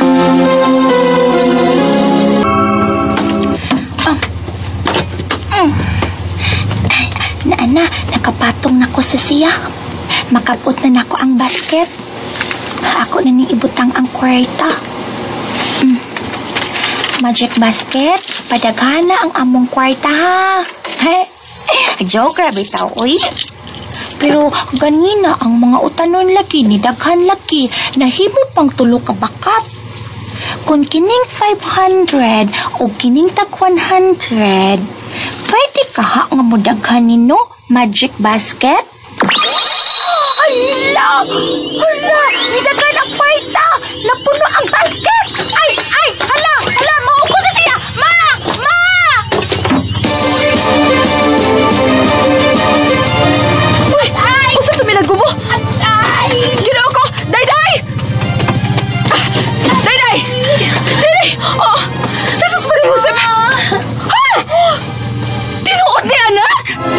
Ah. Mm. Ay, na ana, nakapatong na ko sa siya. Makabot na nako ang basket. Ako na ni ibutang ang kwarta. Mm. Magic basket, padaghana ang among kwarta ha. He, joke ra bitaw, uy. Pero ganina ang mga utanon lagi ni daghan lagi nahimo pang tulo ka bakat. Kung kining five hundred o kining tag one hundred, pwede ka ha nga mo daghan nino magic basket? Hala! Hala! Nidaghan ang kwarta! Napuno ang basket! Ay! Ay! Hala! Hala! Mauko na siya! Ma! Ma! Uy! Usa to minago mo? Ay! Ginoo ko! Dayday! Ah, Dayday! Dayday! Oh! Jesus Maria Josep! Ha! Tinuod ni anak?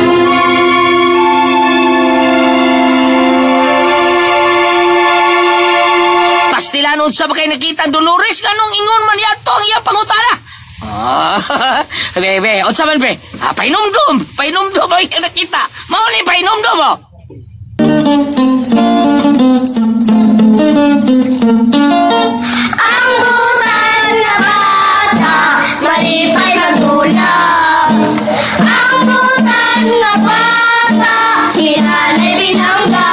Pastilan unsa ba kay nakita Dolores nganong ingon man yato ang iya pangutana. Ah, bebe, unsa man be? Ah, painomdom, painomdom ay nakita. Mao ni painomdom mo. Ang butan nga bata, malipay magdulang. Ang butan nga bata, hinanay binangga.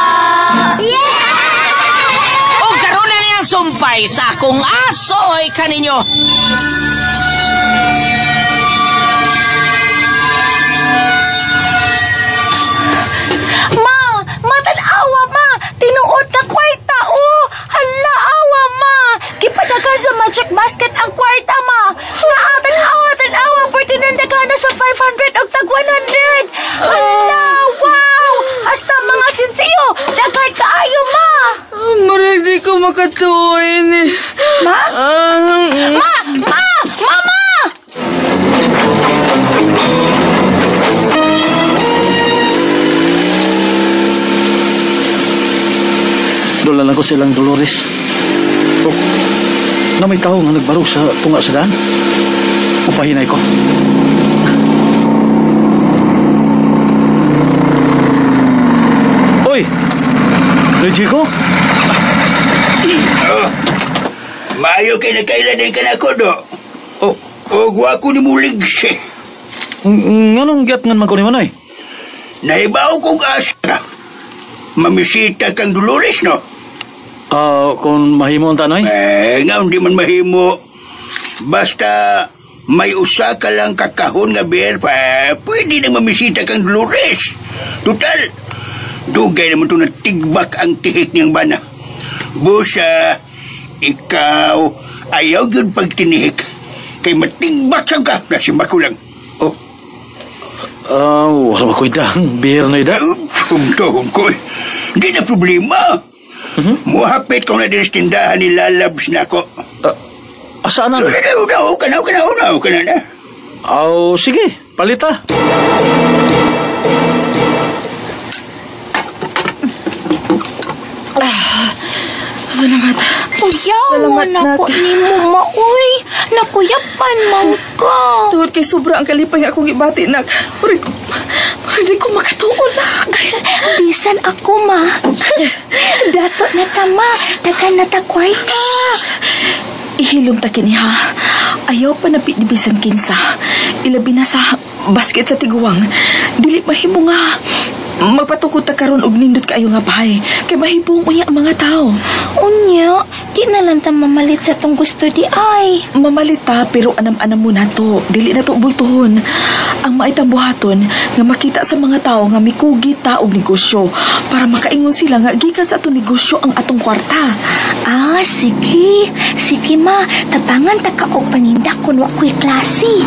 Yeah! O karon na niyang sumpay sa akong asoy kaninyo. Ma! Matanawa, ma! Tinuod na kwarta, oh! Hala, awa, ma! Kipadagan sa magic basket ang kwarta, ma! Nga, tanawa, tanawa! Pwede nandagan na sa five hundred o tag one hundred! Hala, wow! Hasta mga sinsiyo! Dagan kaayo, ma! Marag di ko makatuin eh. Ma? Ah, Ma! Ma! Mama! Doon lang ko silang Dolores. Oh, na may tao nga nagbarog sa tunga sa daan. Upahinay ko. Oy! Noy Chico? Oh, maayo kay nakailanay ka na ko, do. Oh, O, guwa ko ni mulig siya. ng- nganong gyat ngan man ko ni Manoy? Naibaw kong asa. Mamisita kang Dolores, no? Ah, kung mahimo ang tanoy? Eh, nga hindi man mahimo. Basta may usa ka lang kakahon nga beer, pa, pwede na mamisita kang Dolores. Total, dugay naman ito na tigbak ang tihik niyang bana. Busa, ikaw, ayaw yun pag tinihik. Kay matigbak sa ka, nasimba ko lang. Oh. Ah, wala ba ko idang beer na ida? Humto, humko. Hindi na problema. Mhm. Muhapit ko na din sa tindahan ni Lalabs na ako. Ah, asaan na? Unaw, unaw, kanaw, kanaw, unaw, kanaw na. Oh, sige, palita. Salamat. Uyaw, Salamat, nako nak. ni mo mauy. Nakuyapan man ka. Tuhod kay sobra ang kalipay nga akong ibati, nak. Pari, pari ko makatuon, nak. Bisan ako, ma. Dato na ta, ma. Takan na ta kwarta. Ihilom ta kini, ha. Ayaw pa napit ni bisan kinsa. Ilabi na sa basket sa tiguang. Dili mahimo nga magpatukod ta karon og nindot kaayo nga bahay. Kay mahibong uya ang mga tao. Unya, di na lang ta mamalit sa tong gusto di ay. Mamalita pero anam-anam mo na to. Dili na to bultuhon. Ang maitang buhaton nga makita sa mga tao nga mikugi ta og negosyo para makaingon sila nga gikan sa atong negosyo ang atong kwarta. Ah, sige. Sige, ma. Tabangan ta ka og panindak kun wa ko'y klase.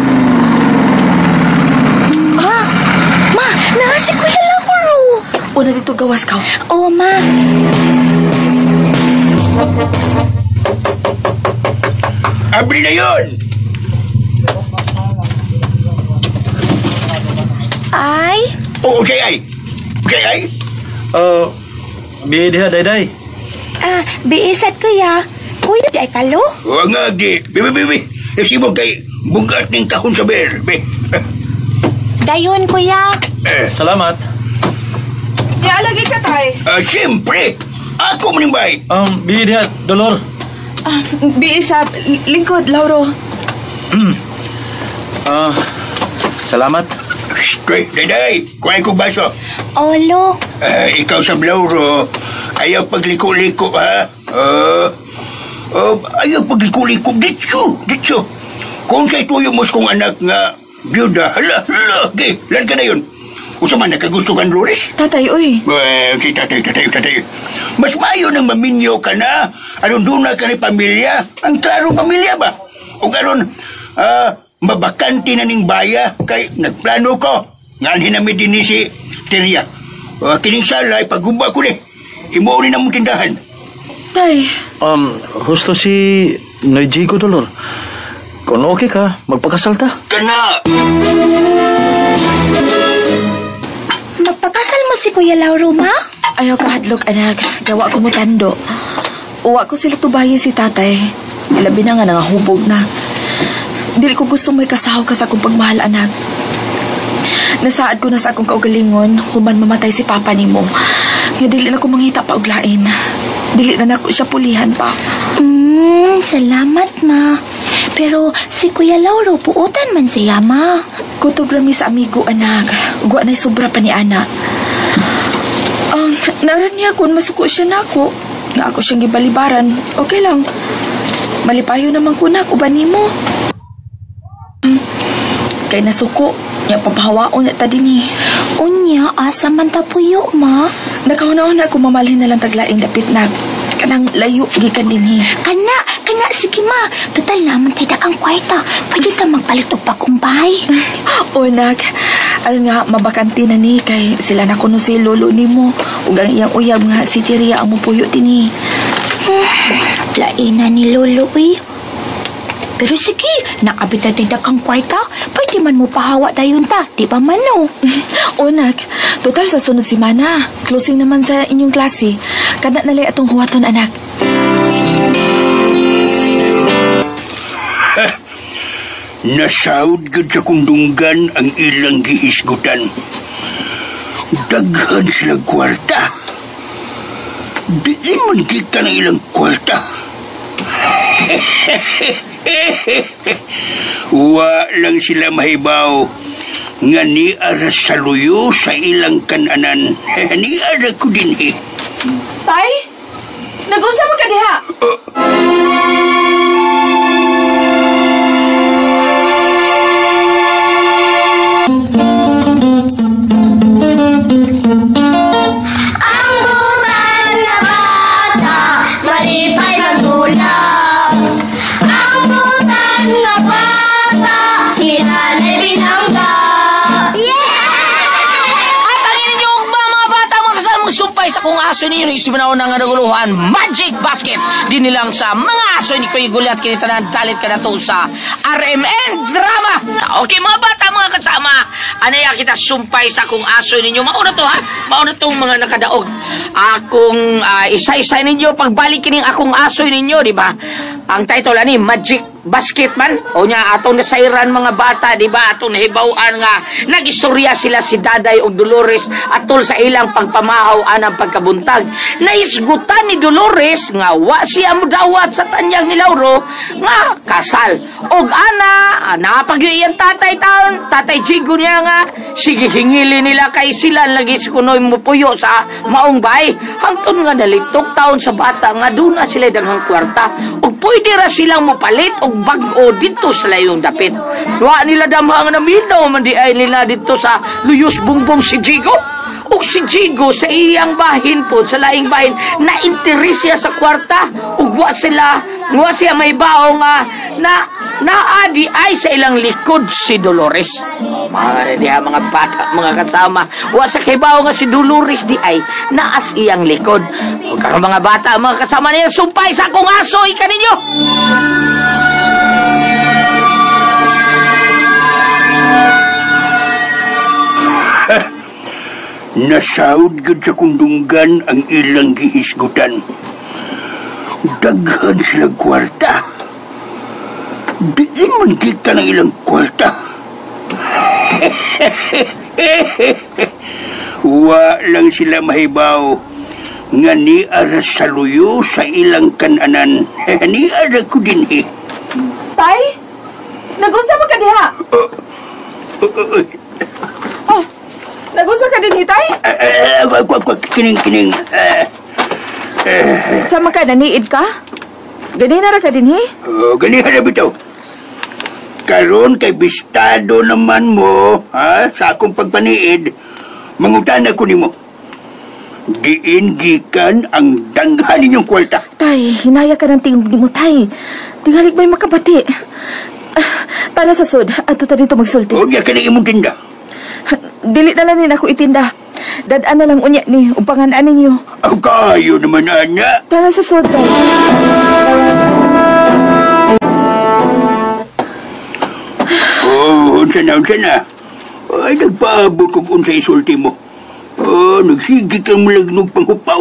Ah, ma, naa si Kuya Lauro. Una dito gawas ka. Oo, ma. Abri na yun! Ay, Oo, say ay. Say ay? Ah, biya diha, day-day. ah, biisat kuya. Kuya, di ay kalo? Oo nga, di. Bibi, bibi. Isi mo kay bugat ng kahon sa beer. Be. Dayon, kuya. Eh, Salamat. Ya, lagi ka, tay. ah, siyempre. Ako manimbay. Um, biya diha, Dolor. Ah, biisa, lingkod, Lauro. Ah, salamat. Straight, daday. Kuhay ko baso. Olo. Ah, ikaw sa Blauro. Ayaw pagliko-liko, ha? Ah, ah, ayaw pagliko-liko. Ditso, ditso. Kung sa'y tuyo mo kong anak nga byuda, hala, hala, okay, lan ka na yun. Kung sa man nakagusto kang Dolores? Tatay, uy. Well, si tatay, tatay, tatay. Mas mayo nang maminyo ka na. Anong doon na ka ni pamilya? Ang klaro pamilya ba? O garon, ah, mabakanti na ning baya kay nagplano ko. Nga hinamid din ni si Teria. Uh, kining sala, ipagubba ko ni. Imo ni na mong tindahan. Tay, Um, husto si Noy Chico, Dolor. Kung okay ka, magpakasalta. Kana! Magpakasal mo si Kuya Lauro, ma? ayaw ka hadlok, anak. Gawa ko mo tando. Uwa ko sila tubayin si tatay. Labi na nga nangahubog na. Dili ko gusto may kasahaw ka sa akong pagmahal, anak. Nasaad ko na sa akong kaugalingon, human mamatay si papa ni mo. Nga dili na ko mangita pa og lain. Dili na nako siya pulihan pa. Hmm, salamat, ma. Pero si Kuya Lauro, puutan man siya, ma. Kutog rami sa amigo, anak. Guwa na'y sobra pa ni anak. Ang um, naran niya kung masuko siya na ako. Nga ako siyang gibalibaran. Okay lang. Malipayo naman ko na ako ba ni mo? Hmm. Kay nasuko. Nga papahawaon niya ta din eh. Unya, asa man ta puyo, ma? Nakauna-una ako mamalhin na lang taglaing dapit na. Kanang layo, gikan din eh. Kana, kana, sige, ma. Total naman tidak ang kwarta. Pwede ka magpalit og pakumbay. O, nak. Alam nga, mabakanti na ni kay sila na kuno si lolo ni mo. Ug ang iyang uyab nga si Tiria ang mupuyo din eh. Laina ni Lolo, eh. Pero sige, nakabit na tidak ang kwarta. Pwede man mo pahawa dayon ta. Di ba, mano? O, nak. Total sa sunod si Mana. Closing naman sa inyong klase. Kana nalay atong huwaton, anak. Nasaud gud sa kundunggan ang ilang gihisgutan. Daghan sila kwarta. Diin man kita ng ilang kwarta. Wa lang sila mahibaw nga ni ara sa luyo sa ilang kananan. Ni ara ko din eh. Tay? Nag-usa mo ka diha? Ang butan na bata, malipay magulang. Ang butan na bata, hinanay binangga. At ang ninyo mga, mga bata mga kasal mong sumpay sa kung aso ninyo ni Simanao na nga naguluhan Magic Basket din nilang sa mga aso ni Kuya Gulyat kinita na talit ka na to sa R M N Drama. Okay mga bata mga kasama, anaya kita sumpay sa kung aso ninyo. Mauna to ha, mauna tong mga nakadaog. Akong uh, isa-isa ninyo pagbalik kining akong aso ninyo, di ba? Ang title ani Magic Basket man. O nya atong nasairan mga bata, di ba? Atong nahibaw-an nga nagistorya sila si Daday o Dolores atol sa ilang pagpamahaw anang pagkabuntag. Naisgutan ni Dolores nga wa siya mudawat sa tanyang ni Lauro nga kasal. Og ana napagyan tatay taon, tatay Jigo niya nga sige hingili nila kay sila lagi si kunoy mo puyo sa maong bay. Hangtod nga nalitok taon sa bata nga doon na sila daghang kwarta. Og pwede ra silang mopalit og bag-o dito sa layong dapit. Wa nila damang naminaw man di ay nila dito sa Luyos Bumbong si Jigo. O si Jigo sa iyang bahin po, sa laing bahin, na interes siya sa kwarta. Ug wa sila, wa siya may baong nga na naadi ay sa ilang likod si Dolores. Mga diha mga bata, mga kasama, wa sa kibaw nga si Dolores di ay naas iyang likod. O karong mga bata, mga kasama niya, sumpay sa akong aso, ika ninyo! Nasaud gud sa kundunggan ang ilang gihisgutan. Daghan sila kwarta. Diin man kita ng ilang kwarta. Wa lang sila mahibaw nga ni ara sa luyo sa ilang kananan. Ni ara ko din eh. Tay? Nag-usa mo ka diha? Uh, uh, uh, Oh, nag-usa ka din, Tay? uh, uh, uh, uh, kining, kining. Uh, uh, Sama ka, naniid ka? Gani na ra ka din, he? oh, ganihan na bitaw. Karon kay bistado naman mo, ha, sa akong pagpaniid, mangutana ko nimo. Diin gikan ang danghan ninyong kwarta. Tay, hinaya ka ng tingog ni mo, Tay. Tinghalik ba'y makabati? Ah, Tana sa sud, ato ta dito magsulti. O, niya ka na imong tinda. Dili na lang ako itinda. Dadaan na lang unya ni, upangan ninyo. Ang kayo naman, ana. Tara sa sud, Tay. Oh, unsa na, unsa na. Ay, nagpaabot kung unsa isulti mo. Oh, nagsigi kang malagnog panghupaw.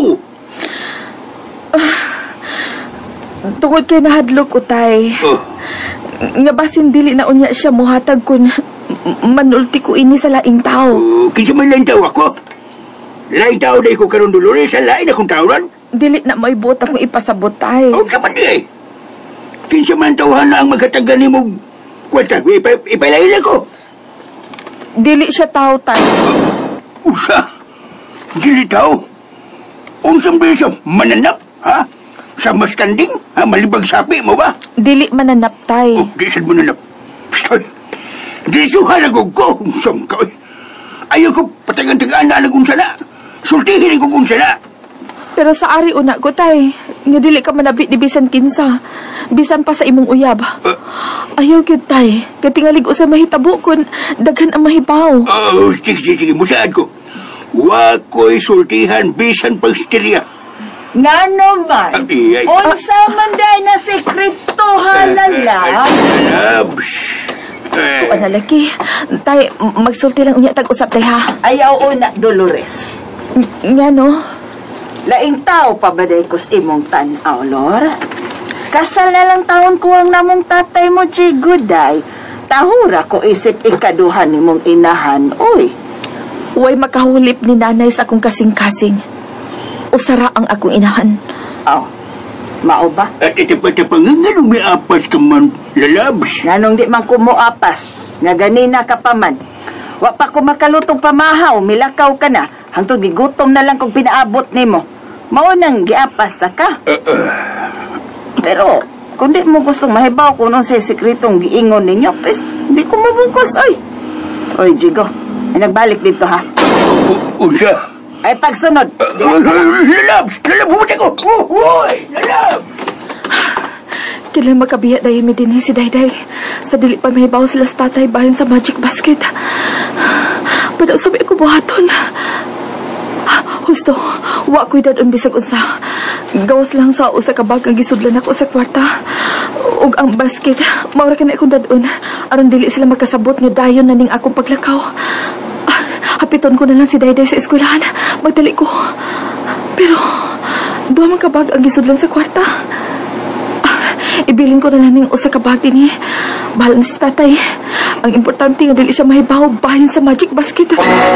Tungod kay nahadlok ko, Tay. Oh, Nga basin dili na unya siya muhatag kun manulti ko ini sa laing tao. oh kinsa man lang tao ako. Lain tao na ko karon Dolores, sa lain akong tawran. Dili na may buot akong ipasabot, Tay. O, kapan di eh. Kinsa man tawhan na ang magkatagan ni mo. Kwenta, ipa, ipalaila ko. Dili siya tao, Tay. Usa, dili tao. Unsang ba siya mananap, ha? Sa mastanding, ha? Malibag sapi mo ba? Dili mananap, Tay. Oh, di sad mananap. Pistoy, di suha na ko ko. Unsang ka, eh. Ayaw ko patagan-tagaan na nagunsa na. Sultihin ko kung sana. Pero sa ari una ko, Tay. Nga dili ka manabit di bisan kinsa. Bisan pa sa imong uyab. Uh, Ayaw gyud, Tay. Katingalig sa mahitabo kun daghan ang mahibaw. oh, sige, sige, sige. Musaan ko. Wa ko'y sultihan bisan pag-sterya. Nga naman, Ay, ay. unsa man day na sekretuhan na lang. Labs. Ito, analaki. Tay, m- magsulti lang unya tag-usap, Tay, ha? Ayaw una, Dolores. Ng- Nga, no? Laing tao pa ba day kus imong tanaw, Lor? Kasal na lang taon ko ang namong tatay mo, Jigo, day. Tahura ko isip ikaduhan ni mong inahan, oy. Way makahulip ni nanay sa akong kasing-kasing. Usara ang akong inahan. Aw, mao ba? At ito pa ito pa nga nga nung may apas ka man, lalabs. Nanong di man kumuapas, nga ganina ka pa man. Wa pa ko makalutong pamahaw, milakaw ka na. Hangtod di gutom na lang kung pinaabot nimo. Mao nang giapas ta ka. Uh, uh. Pero, kung di mo gustong mahibaw kung nung sa sikretong giingon ninyo, pues, di ko mabungkos, oy. Oy, Jigo, ay nagbalik dito, ha? Unsa? Ay, pagsunod. Lalabs! Lalabs! Huwag ko! Uy! Lalabs! Kailan makabiya dahil mi din si Dayday. Sa dili pa mahibaw sila sa tatay bahin sa magic basket. Pada sabi ako buhaton. Husto, wa ko'y dadon bisag unsa. Gawas lang sa usa ka bag ang gisudlan ako sa kwarta. Ug ang basket, maura ka na akong dadon. Aron dili sila makasabot nga dayon na ning akong paglakaw. Hapiton ko na lang si Dayday sa eskwelahan. Magdali ko. Pero, duha man ka bag ang gisudlan sa kwarta. Ibilin ko na lang ning usa ka bag din eh. Bahala na si tatay. Ang importante nga dili siya mahibaw bahin sa magic basket.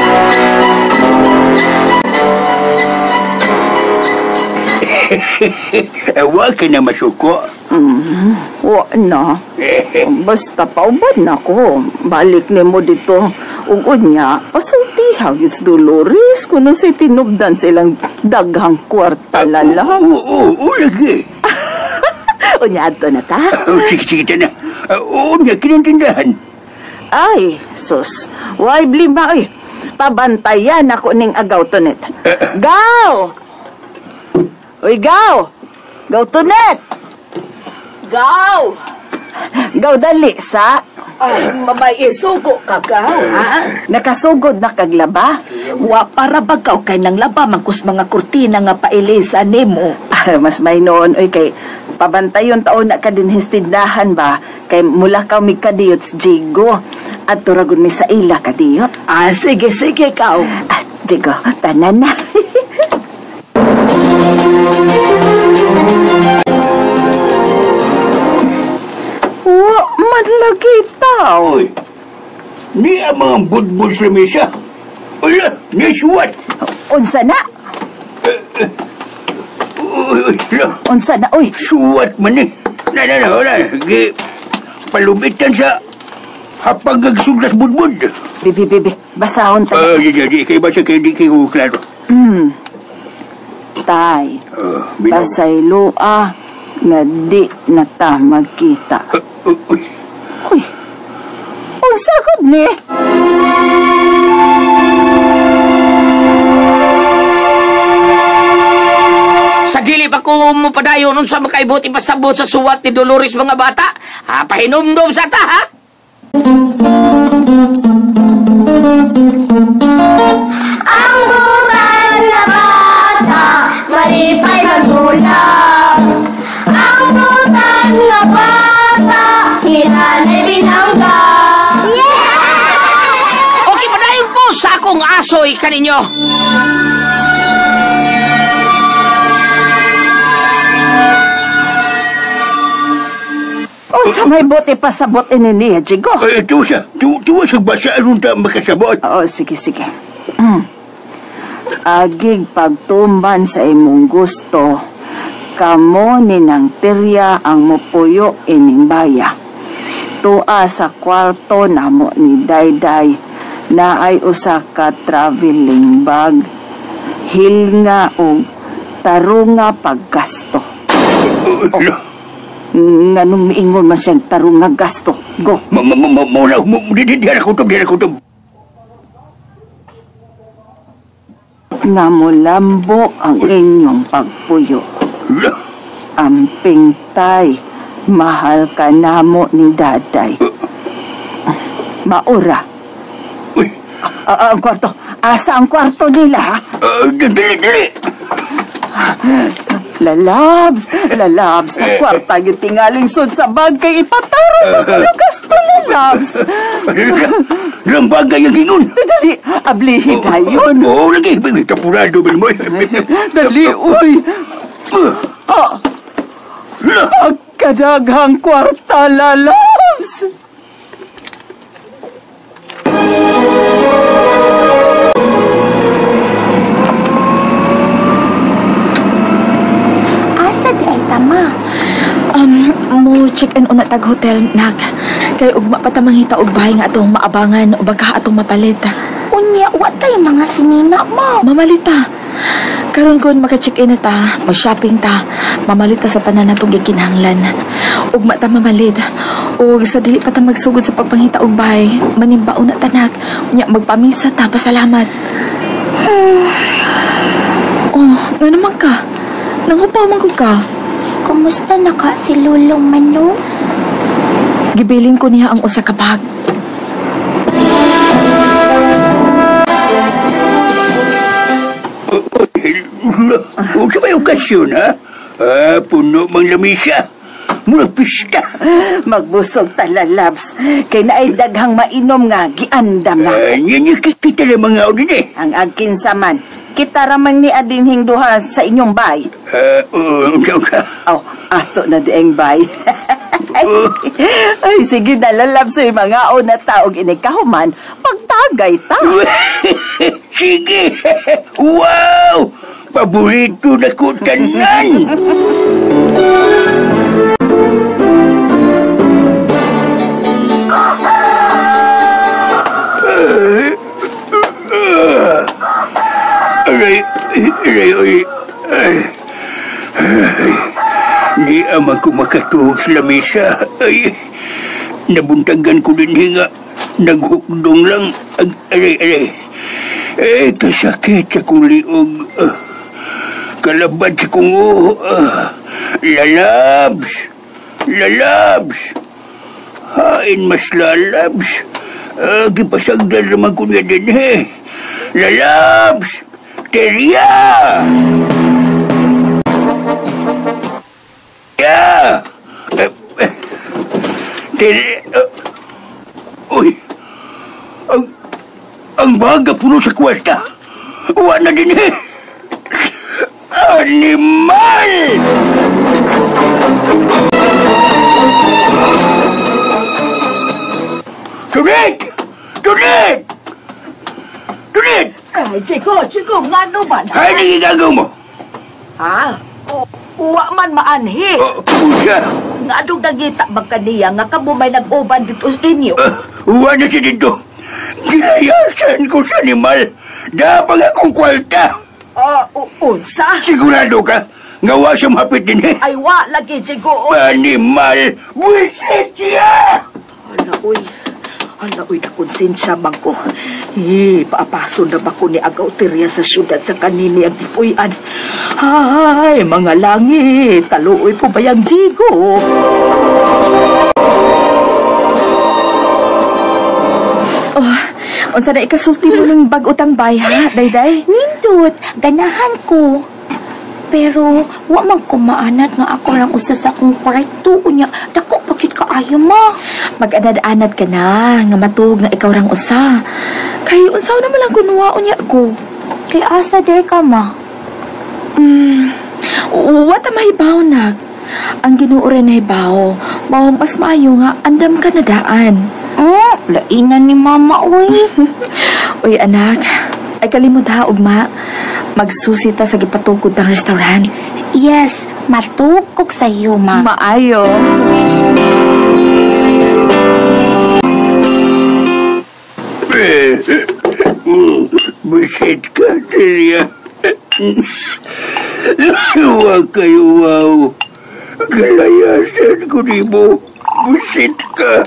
Huwag ka na masuko. Mm, wa na. Basta paubad na ko. Balik ni mo dito. Ugod niya, pasultihaw is Dolores kuno say tinubdan silang daghang kwarta lalang. Oo, oo, oo, lagi. Unya ato na ta? Oh, sige, sige, ta na. Oo, niya, kinantindahan. Ay, sus. Why blima, oy. Pabantayan ako ning agaw tonet. Gaw! Uy, gaw! Gaw tonet! Gaw! Gaw dali sa... Ay, mamay isugo ka, gaw, ha? Nakasugod na kaglaba? Wa para bagaw kay nang laba mangkus mga kurtina nga pailisan nimo. Ah, mas may noon, oy, kay pabantayon taon na ka din histindahan ba? Kay mula ka mi kadiyot sa Jigo. At turagon mi sa ila kadiyot. Ah, sige, sige, kaw. Ah, Jigo, tanan na. Wa, madlagi tao. Oy, ni ang mga budbud sa mesa. Ala, ni suwat. Unsa na? Uy, uy, la. Unsa na, uy? Suwat man eh. Na, na, na, na. Gi, palubitan sa hapag agsuglas budbud. Bibi, bibi, basahon tayo. Ah, di, di, di, kay basa kay di kay ko klaro. Hmm. Tay, Ah, binaw. basay lua nga di na ta magkita. Uh, uh, uy. Uy, unsa gud ni? Sa gili pa ko mo padayon nun sa makaibot ipasabot sa suwat ni Dolores mga bata. Ha, pahinumdum sa ta, ha? Ang butan na bata, malipay magulang. Ang butan na bata, hinanay binangga. Okay, padayon ko sa akong asoy kaninyo. Unsa may bote pasabot ini niya, Jigo? Ay, tuwa siya. Tu- Tuwa siya basa aron ta makasabot. Oo, sige, sige. Mm. Agig pagtumban sa imong gusto, kamo ni nang perya ang mupuyo ining baya. Tua sa kwarto namo ni Dayday na ay usa ka traveling bag, hilnga o tarunga paggasto. Uh, la. Nga nung miingon man siyang tarunga gasto. Go. Ma, ma, ma, ma, mauna, ma, di, di, di, di, kutob, di, di, kutob. Nga mulambo ang inyong pagpuyo. La. Amping tay, mahal ka namo ni Daday. Maura. Uy, Ah, ang kwarto. Asa ang kwarto nila, ha? ah, dili, dili. Lalabs, lalabs. Ang kwarta yung tingaling sud sa bagay ipataro mo ka gasto, lalabs. Lang bagay ang ingon. Dali, ablihin tayo. Oo, lagi. Kapurado ba mo? Dali, uy. Ah, La. ang kadaghang kwarta, lalabs. mag-check-in una tag hotel, nak. Kay ugma pa ta mangita og bahay nga atong maabangan o baka atong mapalit. Unya, watay mga sinina mo. Mamalita. Karon kun maka-check-in na ta, ma-shopping ta, mamalita sa tanan natong gikinahanglan. Ugma ta mamalit. O sa dili pa ta magsugod sa pagpangita og bahay, manimbaon na tanak. Unya magpamisa ta, pasalamat. Oh, nga naman ka. Nangupaw man ko ka. Kumusta na ka si Lulong Manong? Gibilin ko niya ang usa ka bag. Huwag sa may okasyon, ha? Ah, puno mang lamisa. Mula pista. Magbusog tala, Labs. Kay naay daghang mainom nga, giandam na. Ah, yan yung kikita ng mga unin eh. Ang agkin saman, kita ramang ni adinhing duha sa inyong bay. Ah, oo, uh, ka. Oh, ato na dieng bay. Ay, sige na, Labs, yung mga o na taog inikahuman, pagtagay ta. Sige. Wow! Paborito na ko tanan. Aray, aray, aray, ay. Di ama ko makatuhog sa lamesa. Ay, nabuntagan ko din hinga. Naghukdong lang. Ag, aray, aray. Eh, kasakit sa kong liog. Uh, kalabad sa kong uho. Uh, lalabs. Lalabs. Hain mas lalabs. Uh, gipasagdan naman ko niya din eh. Lalabs. Teria. Ya. Uh, uh, Teria. Uh, uy. Ang... Ang baga puno sa kwarta. Uwa na din eh. Animal! Tunit! Tunit! Tunit! Ay, Chico, Chico, nga no ba? Ay, nagigagaw mo. Ha? Uwa man maanhi. Oh, pusa. Nga adong nagita magkaniya nga kamo may nag-uban dito sa inyo. Uh, uwa na si dito. Ginayasan ko sa animal. Dapang akong kwalta. Ah, uh, unsa? Sigurado ka? Ngawa sa mapit din eh. Ay, wa lagi, Chico. Animal! Buisit siya! Hala, uy. Hala, uy, nakonsensya bang ko. Eh, paapaso na ba ko ni Agaw Teria sa syudad sa kanini ang ipuyan? Ay, mga langit. Taluoy po ba yung Jigo? Oh, unsa na ikasulti mo ng bag-utang bay, ha, Dayday? Nindot, ganahan ko. Pero, wa man ko maanad nga ako lang usa sa akong kwarto. Unya, dako bakit kaayo mo? Mag-anad-anad ka na, nga matug nga ikaw rang usa. Kay, unsaw naman lang kunuwaon niya ko. Kay asa day ka ma? Hmm, what am I baw nag? Ang ginuore na ibaw, mao mas maayo nga andam ka na daan. Oh, lainan ni mama, uy. Uy, anak, ay kalimut ha, ugma. Magsusi ta sa gipatukod ng restaurant. Yes, matukok sa iyo, ma. Maayo. Buset ka, Teria. Huwag kayo, wow. Kalayasan ko ni mo. Buset ka.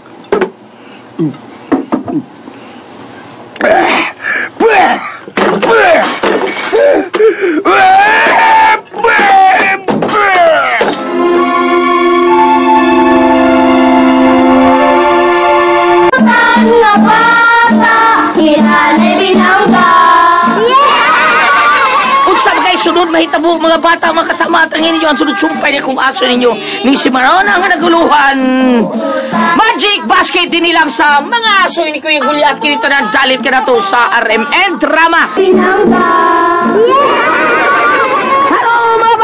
Nga bata, hinanay binangga. Unsa ba kayo sunod mahitabo mga bata mga kasama at ang ninyo ang sunod sumpay niya kung aso ninyo ni si Marona nga naguluhan. Magic basket din nilang sa mga aso ni Kuya Gulyat kinito na dalit ka na to sa R M N Drama. Binangga. Hello mga bata, kumusta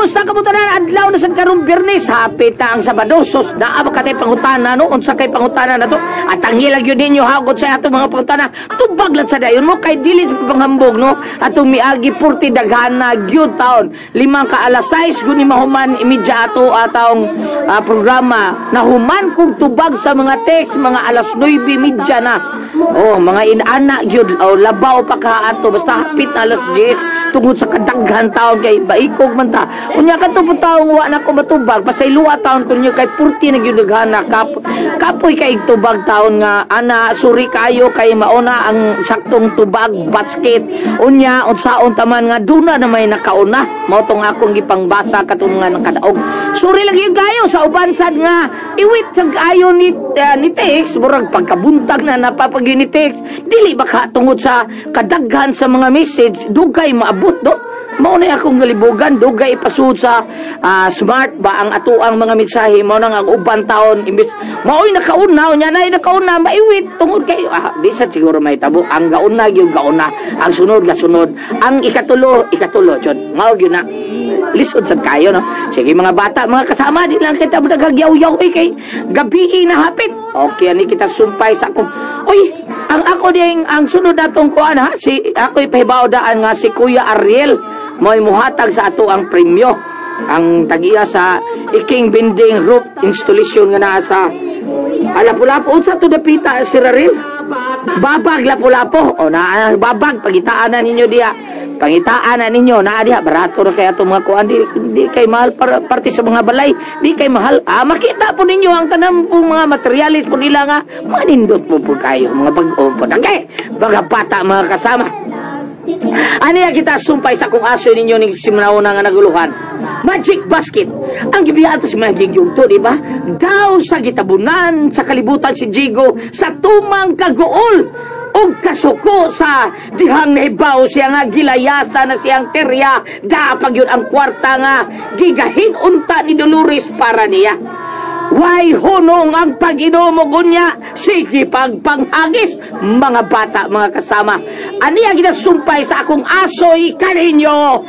kumusta ka mo tanan? Adlaw na sa karong Biyernes, hapit na ang Sabado. Sos, naa ba katay pangutana, no? Unsa kay pangutana na to? At ang ilag yun ninyo, hagot sa ato mga pangutana. Tubag lang sa dayon mo, kay dili sa panghambog, no? Atong miagi, purti daghana, gyud taon. Limang ka alas sais, guni mahuman, imidya ato atong uh, programa. Nahuman kong tubag sa mga text, mga alas nueve midya na. Oh, mga inana, gyud, oh, labaw pa ka ato. Basta hapit na alas diyes, tungod sa kadaghan taon kay baikog man ta. Unya ka tubod taong wa na ko matubag, pasayloa taon kunya kay purti na gyud daghana. Kap kapoy kay tubag taon nga ana suri kayo kay mauna ang saktong tubag basket. Unya unsaon taman nga duna na may nakauna. Mao tong akong gipangbasa katong nga nakadaog. Suri lang yung kayo sa uban sad nga iwit sa kayo ni uh, ni text murag pagkabuntag na napapagi ni text. Dili ba ka tungod sa kadaghan sa mga message dugay maabot do. Mao na akong galibugan dugay ipasud sa uh, smart ba ang ato ang mga mensahe mao nang ang uban taon imbis maoy nakauna nya nay nakauna maiwit tungod kay ah, di sa siguro may tabo ang gauna gyud gauna ang sunod ga sunod ang ikatulo ikatulo jud mao gyud na lisod sad kayo no sige mga bata mga kasama di lang kita nagagyaw-yaw eh, kay gabi na hapit okay ani kita sumpay sa akong oy ang ako ding ang sunod natong kuan ha si ako ipahibaw daan nga si Kuya Ariel mo'y muhatag sa ato ang premyo ang tagiya sa iking binding roof installation nga naa sa Lapu-Lapu unsa to dapita si Ariel babag Lapu-Lapu o na babag pagitaan na ninyo diha pangitaan na ninyo naa diha barato ra kay ato mga kuan di, di kay mahal para parte sa mga balay di kay mahal ah makita po ninyo ang tanang po mga materialis po nila nga manindot po po kayo mga bag-o po okay mga bata mga kasama. Ani kita sumpay sa kung aso ninyo ning simnauna nga naguluhan. Magic basket. Ang gibiyato si Magic yung to, di ba? Daw sa gitabunan sa kalibutan si Jigo sa tumang kaguol o kasuko sa dihang nahibaw siya nga gilayasa na siyang terya dapag yun ang kwarta nga gigahin unta ni Dolores para niya. Way hunong ang pag-inumo niya, sige pagpanghagis, mga bata, mga kasama. Ani ang ginasumpay sa akong asoy kaninyo.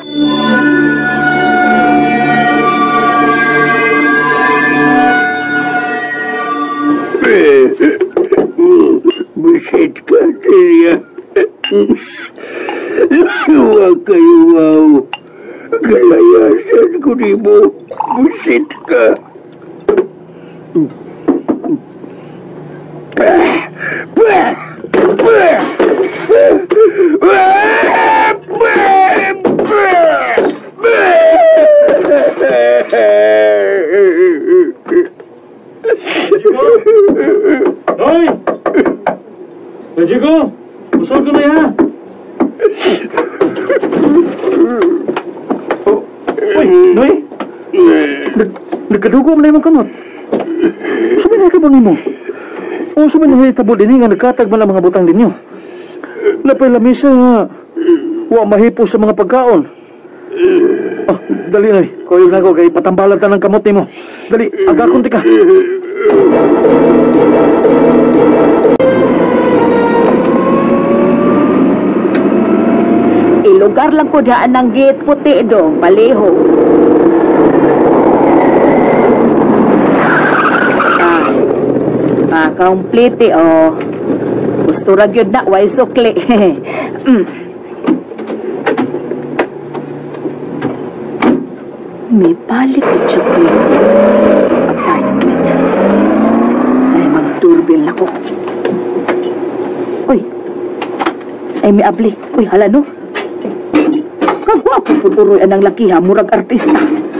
Buset ka, Teria. Huwag kayo, wow. Galayasan ko ni mo. Buset ka. Hoy! Jigo! Usol ko na ya! Uy! Noy! Nagkadugo mo na yung kamot. Sabi na kabang mo. O sabi na hitabo din nga nagkatag man ang mga butang din nyo. Napay lamisa nga. Wa mahipo sa mga pagkaon. Ah, dali na. Koyog na ko kay patambalan ta ng kamot mo. Dali, agakon ti ka. Ilugar lang ko daan ng gate puti dong, paleho. Ah, ah, complete oh. Gusto ra gyud na, way sukli. mm. May balik ko chocolate. Apartment. Ay, mag-doorbell na ko. Uy. Ay, may abli. Uy, hala no. Kagwapo po turoy anang lakiha, murag artista.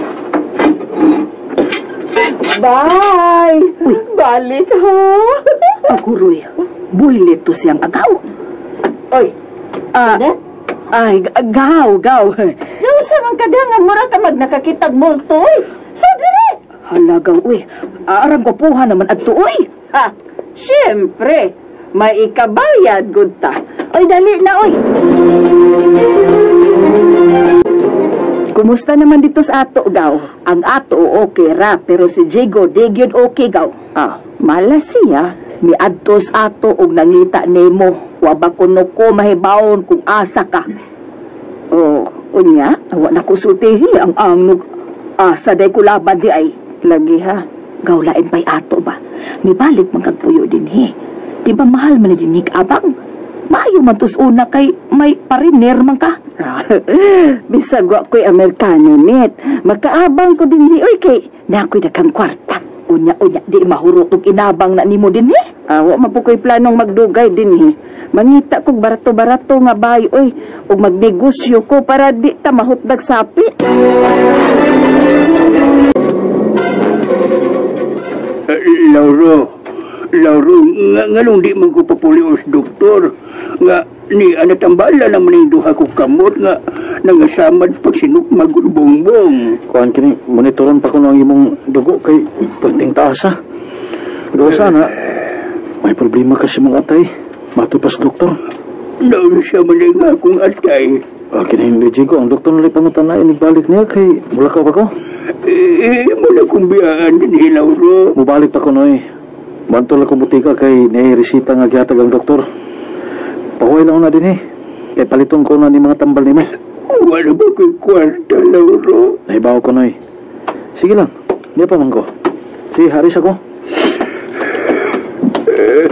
Bye! Uy, balik ha! Aguroy, builit to siyang agaw. Oy, ah, ay, gaw, gaw. Gaw sa mga kadang murag ka mag nakakitag multo, uy. So, dire! Halagaw, uy. Arang gwapuhan naman at uy. Ha, siyempre, may ikabayad, good ta. Oy, dali na, oy. Kumusta naman dito sa ato, gaw? Ang ato, okay ra, pero si Jigo, di gyud okay, gaw. Ah, malas siya. Mi adtos ato og nangita nimo. Wa ba kuno ko mahibawon kung asa ka. Oh, unya, wa na ko sultihi ang angnog. Ah, sa day kulaban di ay. Lagi ha. Gawlain pa'y ato ba? May balik magkagpuyo din he. Di ba mahal man din ni abang? Maayo man tus una kay may pariner man ka. Bisag wa ko'y Amerikano nit. Magkaabang ko din hi. Uy kay na ako'y dakang kwarta. Unya-unya di mahurot og inabang na nimo din he. Awa man po ko'y planong magdugay din hi. Mangita kog barato-barato nga bay. Uy, ug magnegosyo ko para di ta mahutdag sapi. Uh, Lauro, Lauro, nga ngalong di man ko papuli os doktor. Nga ni anatambala naman yung duha ko kamot nga nangasamad pag sinukmag ug bongbong. Kuan kini monitoran pa ko ang imong dugo kay perting taas ha. Gawa sana may problema kasi mong atay. Matupas doktor. Naon siya man nga akong atay. Ah, kini hindi jigo ang doktor nalay pangutan na inigbalik niya kay mula ka ba ko? Eh, mula kong biyaan din ni Lauro. Mubalik pa ko noy. Bantol ako butika kay nai-resita nga gihatag ang doktor. Pahuay lang na din eh. Kay paliton ko na ni mga tambal ni mo. Wala ba ko'y kwarta, Lauro? Naibaw ko noy. Sige lang. Hindi pa man ko. Sige, haris ako. Eh.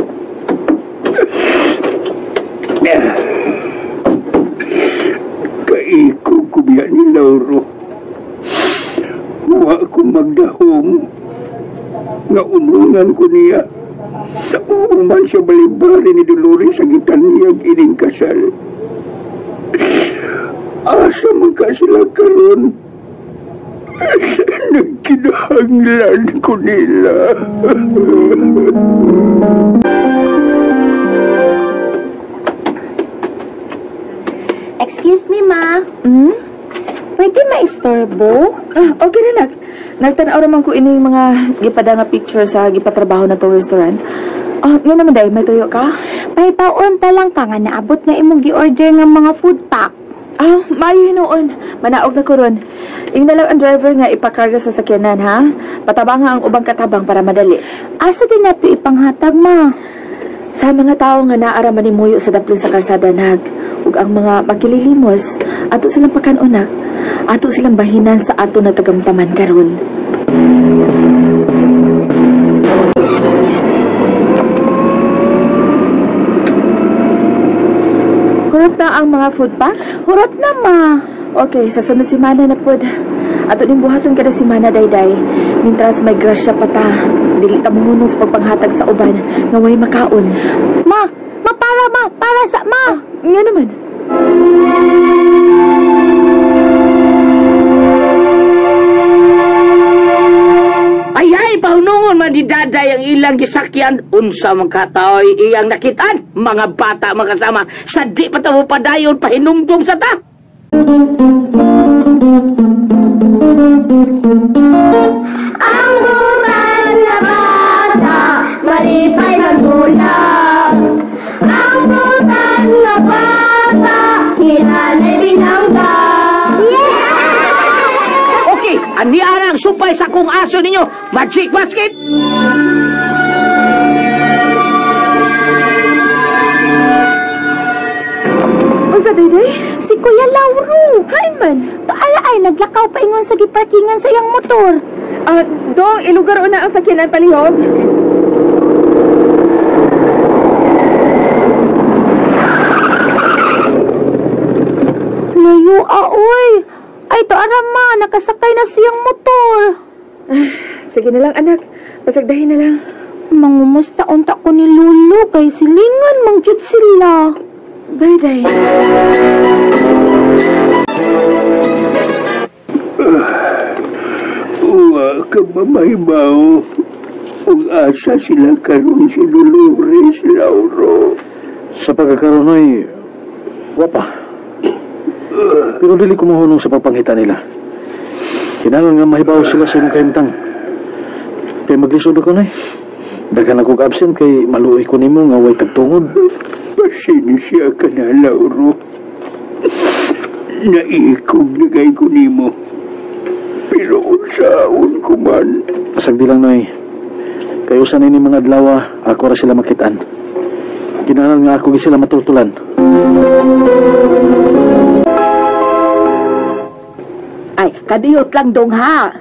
Kaikog ko biya ni Lauro. Wa ko magdahom. Nga unungan ko niya. Uman siya balibari ni Dolores sa gitan niya ining kasal. Asa man ka sila karon? Nagkinahanglan ko nila. Excuse me, ma. Hmm? Pwede maistorbo? Ah, okay na nak. Nagtanaw naman ko ini yung mga gipada nga picture sa gipatrabaho na tong restaurant. Ah, nga naman day, may tuyo ka? May paunta lang ka nga naabot nga imong gi-order nga mga food pack. Ah, maayo noon. Manaog na ko ron. Yung na lang ang driver nga ipakarga sa sakyanan, ha? Patabang nga ang ubang katabang para madali. Asa din nato ipanghatag, ma? Sa mga tao nga naara manimuyo sa daplin sa karsada nag, ug ang mga makililimos, ato silang pakanunak, ato silang bahinan sa ato na tagamtaman karon. Hurot na ang mga food pack? Hurot na, ma. Okay, sa sunod simana na pod. Ato din buhaton kada simana dayday. Mintras may grasya pa ta. Dili ta mungon sa pagpanghatag sa uban nga way makaon. Ma, ma para ma, para sa ma. Ah, nga naman. Ay ay, paunungon man di daday ang ilang gisakyan. Unsa man kataoy iyang nakitaan. Mga bata makasama. Sa di pa tamo padayon pahinumdum sa ta. Ang bukan na bata, malipay magulang. Ang bukan na bata, hinanay binangga. Okay, ani arang supay sa kung aso ninyo. Magic basket! Unsa dayday? Si Kuya Lauro. Hain man. Taala ay naglakaw pa ingon sa giparkingan sa iyang motor. Ah, dong ilugar una ang sakyanan palihog. Layo, aoy. Ay, taara ma, nakasakay na siyang motor. Sige na lang anak, pasagdahin na lang. Mangumusta unta ko ni Lulu kay silingan mangjud sila. Dayday. Uwa ka mamaybaw. Ug asa sila karon si Dolores, Lauro. Sa pagkakaroon ay wapa. Pero dili ko mahunong sa pagpangita nila. Kinahanglan nga mahibaw sila sa imong kahimtang. Kay maglisod ako na eh. Daghan ako absent kay maluoy ko nimo nga way tagtungod. Pasensya ka na, Lauro. Naikog na kay ko nimo. Pero unsaon ko man. Pasagdi lang noy. Kayo sa nini mga adlaw, ako ra sila makitaan. Kinahanglan nga ako gi sila matutulan. Ay, kadiyot lang dong ha.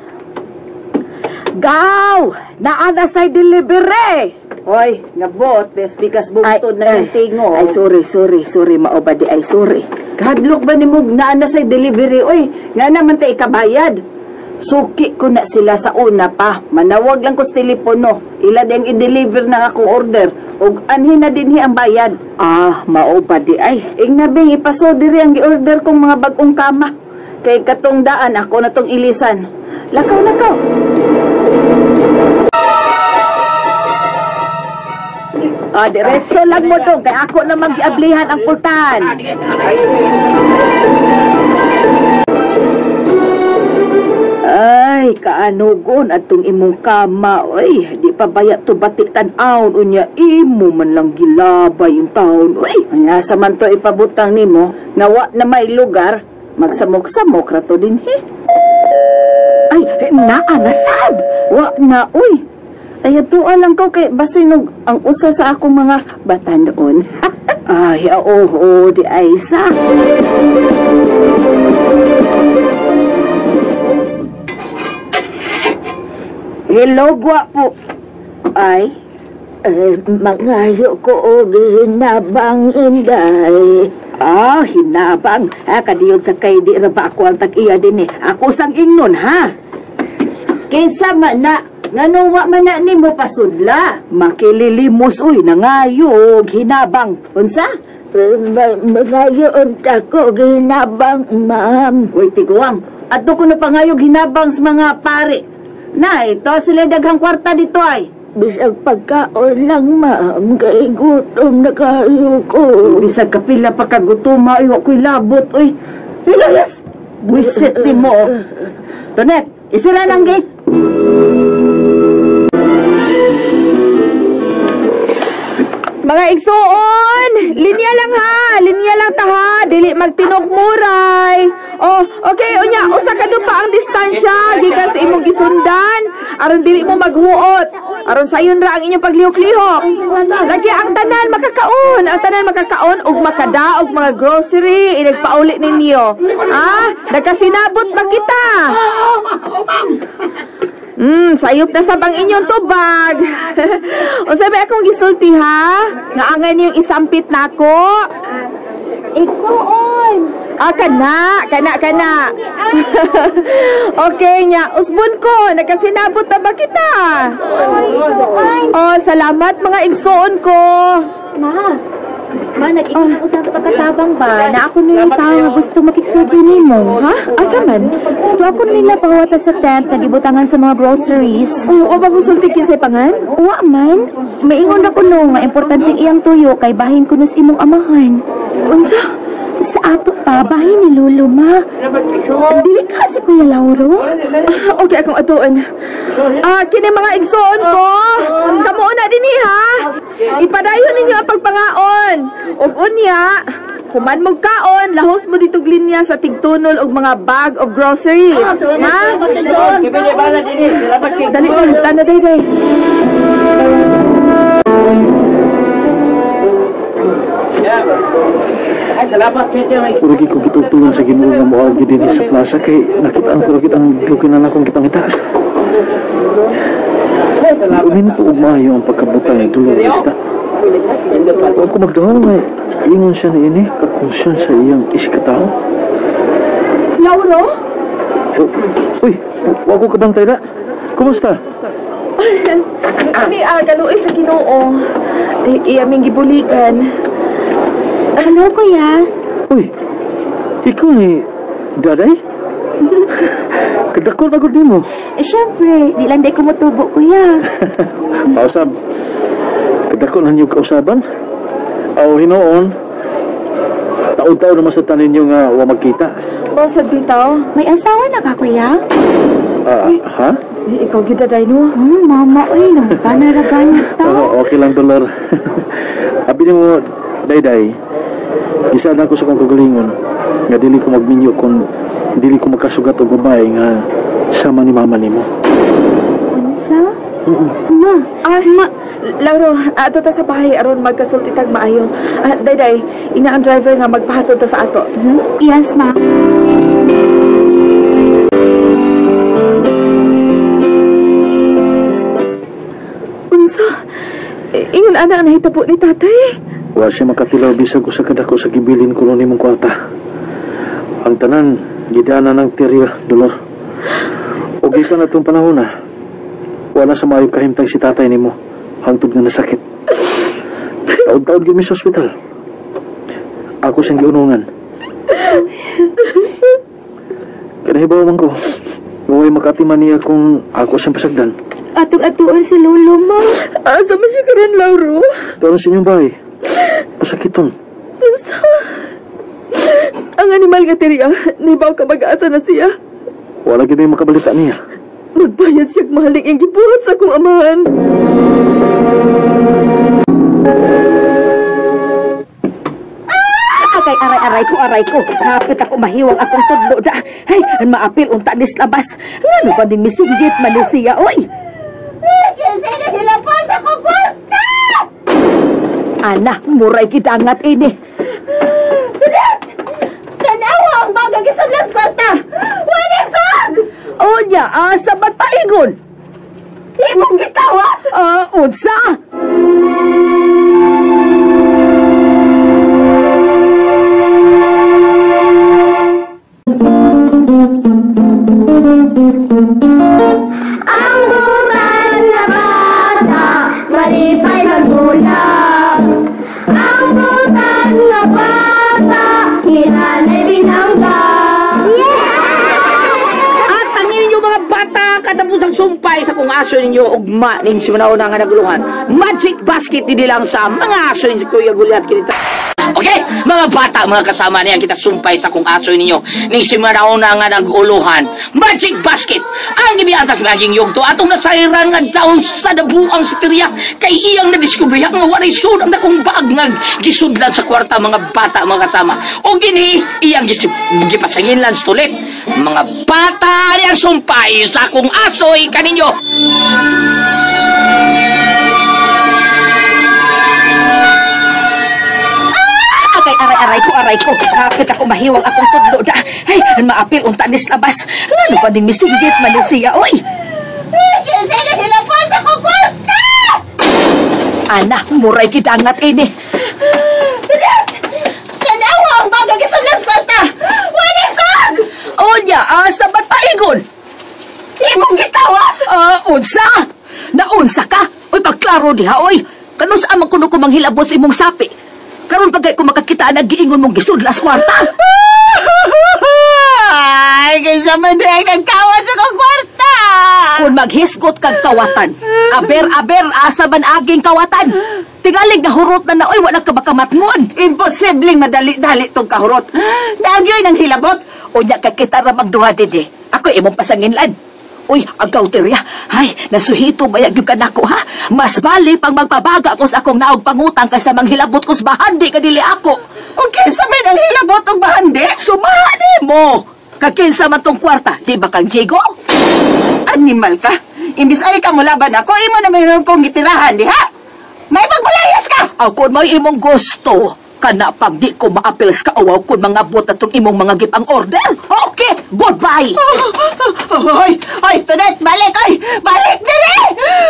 Gaw! Naana sa'y delivery! Hoy, nabot, bes bikas bugtod na yung tingo. Ay, sorry, sorry, sorry, maobadi, ay, sorry. Kahadlok ba ni mo naana sa delivery? Oy, nga naman tayo ikabayad. Suki ko na sila sa una pa. Manawag lang ko sa telepono. Ila diyang i-deliver na akong order. O anhin na din hi ang bayad. Ah, maobadi, ay. Ing nabing ipaso diri ang i-order kong mga bagong kama. Kay katong daan ako na tong ilisan. Lakaw, lakaw. Ah, diretso lang mo dong, kay ako na mag-ablihan ang pultahan. Ay, kaanugon at tong imong kama, oy, di pa bayat to batik tan-aon, unya, imo man lang gilabay yung taon, oy. Nga sa man to ipabutang nimo, nawa na may lugar, magsamok-samok rato din he. Ay, naa na sab. Wa na, uy. Ay, tuan lang ko kay basinog ang usa sa akong mga bata noon. Ay, oo, oo, di ay sa. Hello, guwapo. Ay, Eh, mangayo ko o ginabang inday. Ah, hinabang. Ah, kadiyod sa kay di ra ba ako ang tag-iya din eh. Ako sang ingnon, ha? kinsa man na, ngano wa man na nimo pasudla. Makililimos, uy, nangayog, hinabang. Unsa? Magayon ako ginabang, ma'am. Uy, tiguang. Ato ko na pangayog hinabang sa mga pare. Na, ito sila daghang kwarta dito ay. Bisag pagkaon lang, ma'am, kay gutom na kayo ko. Bisag kapila pa kagutuma, iwa ko'y labot, uy. Hilayas! Buisit ni mo. Tonet, isira lang gate. Mga igsuon, linya lang ha, linya lang ta ha, dili magtinokmuray. Oh, okay, unya, usa ka pa ang distansya gikan sa imong gisundan, aron dili mo maghuot. Aron sayon ra ang inyong paglihok-lihok. Lagi ang tanan makakaon, ang tanan makakaon ug makada og mga grocery inagpauli ninyo. Ah, nagkasinabot ba kita? Hmm, sayop na sab ang inyong tubag. O sabi akong gisulti ha, nga angan yung isampit nako. Igsuon! Ah, kana, kana, kana. Okay nya, usbon ko, nagkasinabot na ba kita? Oh, salamat mga igsuon ko. Ma, ma, nag-iwan ako sa pagkatabang ba na ako nila tao nga gusto makiksubi nimo, ha? Asa man? Ito ako nila pawata sa tent na gibutangan sa mga groceries. Oo, ba mo sultikin sa pangan? Uwa man, maingon ako no nga importante iyang tuyo kay bahin ko nus imong amahan. Unsa? Sa ato pa, bahin ni Lolo, ma. Dili ka si Kuya Lauro. Okay, akong atuon. Ah, kini mga igsoon ko. Kamo na dinhi ha. Ipadayon ninyo ang pagpangaon. Ug unya, human mo kaon, lahos mo ditog linya sa tigtunol og mga bag of groceries. Ha? Dali, tanda day day. Ay, salamat, Pedro. Uragi ko gitugtugan sa Ginoo nga moagi din sa plaza kay nakita ang kuragit ang lukinan akong kitang-kita. Umin po umayo ang pagkabutang ng Dolores ta. Huwag ko magdahon nga ingon siya na ini kakonsyon sa iyang isikataw. Lauro? Uy, huwag ko kabantay na. Kumusta? Kami ah, kaluoy sa Ginoo. Iyaming gibulikan. Hello, Kuya. Uy, ikaw ni Daday? Kadakol na gud nimo. Eh, syempre, di lang day ko mutubo, Kuya. Pausab. Kadakol na niyo kausaban? Aw hinoon. Taon-taon naman sa tanin niyo nga wa magkita. Bosad bitaw. May asawa na ka, Kuya? Ah, ha? Eh, ikaw gidaday no? Hmm, mama, uy, namukana ra ganit ta. Oo, okay lang, Dolor. Abi mo, Dayday, isa na ako sa kong kagalingon nga dili ko magminyo kung dili ko magkasugat og babae nga sama ni mama nimo. Unsa? Oo. Ma, Ah, ma, Lauro, ato ta sa bahay aron magkasulti tag maayo. Ah, dayday, ina ang driver nga magpahatod ta sa ato. yes, ma. Ingon ana ang nahitabo ni tatay. Wa siya makatilaw bisag ko sa kadako sa gibilin ko ni mong kwarta. Ang tanan, gidaan na ng teriya, dolor. O gikan na itong panahon na, wala sa maayong kahimtay si tatay ni mo, hangtod na nasakit. Taon-taon gimi sa ospital. Ako siyang giunungan. Kanahibaw man ko, huwag makatiman niya kung ako siyang pasagdan. Atong-atuan si Lolo, ma. Asa man siya karon, Lauro? Doon sa inyong bahay. Pasakiton. Ang animal nga teriya, nibaw ka mag-asa na siya. Wala gini makabalita niya. Magbayad siya mahaling ang gibuhat sa akong amahan. Kay aray-aray ko, aray ko. Hapit ako mahiwang akong tudlo da. Hay, maapil unta nis labas. Ngano ba ni misinggit man ni siya, oy? Kinsa na hilapon sa kong kwarta! Anak, muray kidangat ini. Sudat! Tanawa ang bagang isaglas kwarta! Wala sag! O niya, asa ba't paigon? Imong gitawa? Ah, uh, unsa? Ang bukan na bata, malipay magbulag. Ang bukan na bata, hinanay binangga. At ang inyo mga bata, katapos ang sumpay sa kung aso ninyo, ugma ning si manauna nga naguluhan. Magic basket hindi lang sa mga aso ninyo, Kuya Gulyat kinita. Okay, mga bata, mga kasama niya, kita sumpay sa kung aso ninyo, ning si manauna nga naguluhan. Magic basket, ang gibiatas maging yugto, atong nasairan nga daw sa dabuang sa teriya, kay iyang nadiskubre nga walay sud ang dakong bag nga gisudlan sa kwarta, mga bata, mga kasama. O gini, iyang gipasanginlan sa tulit. Mga bata niyang sumpay sa kung aso'y kaninyo. Kay aray-aray ko, aray ko. Hapit ako mahiwang akong tudlo da. Hay, maapil unta nis labas. Ngano ba ning misinggit man ni siya, oy? Kinsa na hilapon sa kong kwarta! Anak, muray kidangat ini. Sudat! Tanawa ang bagang isaglas kwarta! Wala sag! O niya, asa ba't paigon? Imong gitawa? Ah, uh, unsa? Naunsa ka? Uy, pagklaro diha, oy. Kanus amang kuno ko manghilabot sa imong sapi. Karon pagay ko makakita na giingon mong gisudlas kwarta. Ay, kaysa man din nagkawat sa kong kwarta. Kung maghiskot kag kawatan, aber-aber asa man aging kawatan. Tingalig na hurot na na, oy, wala ka makamatngon. Imposibleng madali-dali tong kahurot. Nagyoy nang hilabot. O niya kay kita ra magduha din eh. Ako imong pasanginlan. Uy, agaw teriya. Ay, nasuhito bayag yung kanako, ha? Mas bali pang magpabaga ako sa akong naog pangutang kaysa manghilabot ko sa bahandi kadili ako. Okay, sabi ng hilabot ang bahandi? Sumahani mo! Kakinsa man tong kwarta, di ba kang Jigo? Animal ka? Imbis ay ka mo laban ako, imo na mayroon kong gitirahan, di ha? May pagmalayas ka! Ako may imong gusto. Kana pag di ko maapil sa kaawaw kung mga bot at imong mga gipang order. Okay, goodbye! Hoy, hoy, Tunet, balik, hoy! Balik diri!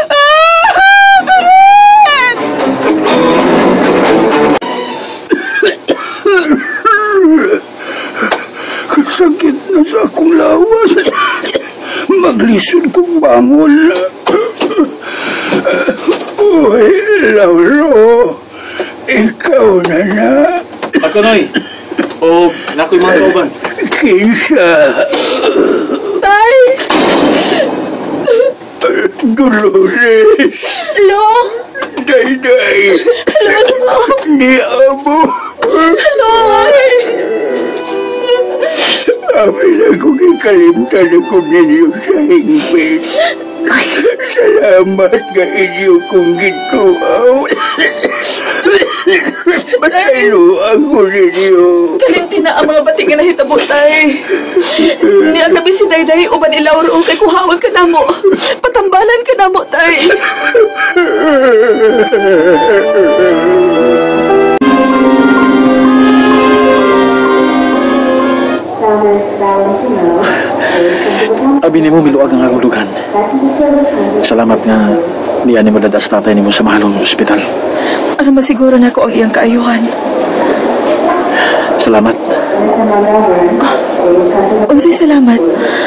Kasakit na sa akong lawas. Maglisod kong bangon. Uy, Lauro. Ikaw na na. Ako, Noy. O, nako'y mga kauban. Kinsa. Tay! Dolores. Hello? Day-day. Hello? Ni Amo. Hello? Amin akong ikalimtan ako ninyo sa hingpit. Salamat nga inyo kong gituaw. Matalo ako ninyo. Kalimti na ang mga bati nga nahitabo, tay. Ni ang gabi si Dayday uban ni Lauro kay kuhawan ka namo. Patambalan ka namo, tay. Abi ni mo miluag ang akong dugan. Salamat nga niya ni mo dadas tatay ni mo sa mahalong ospital. Ano masiguro na ko ang iyang kaayuhan? Salamat. Unsay salamat.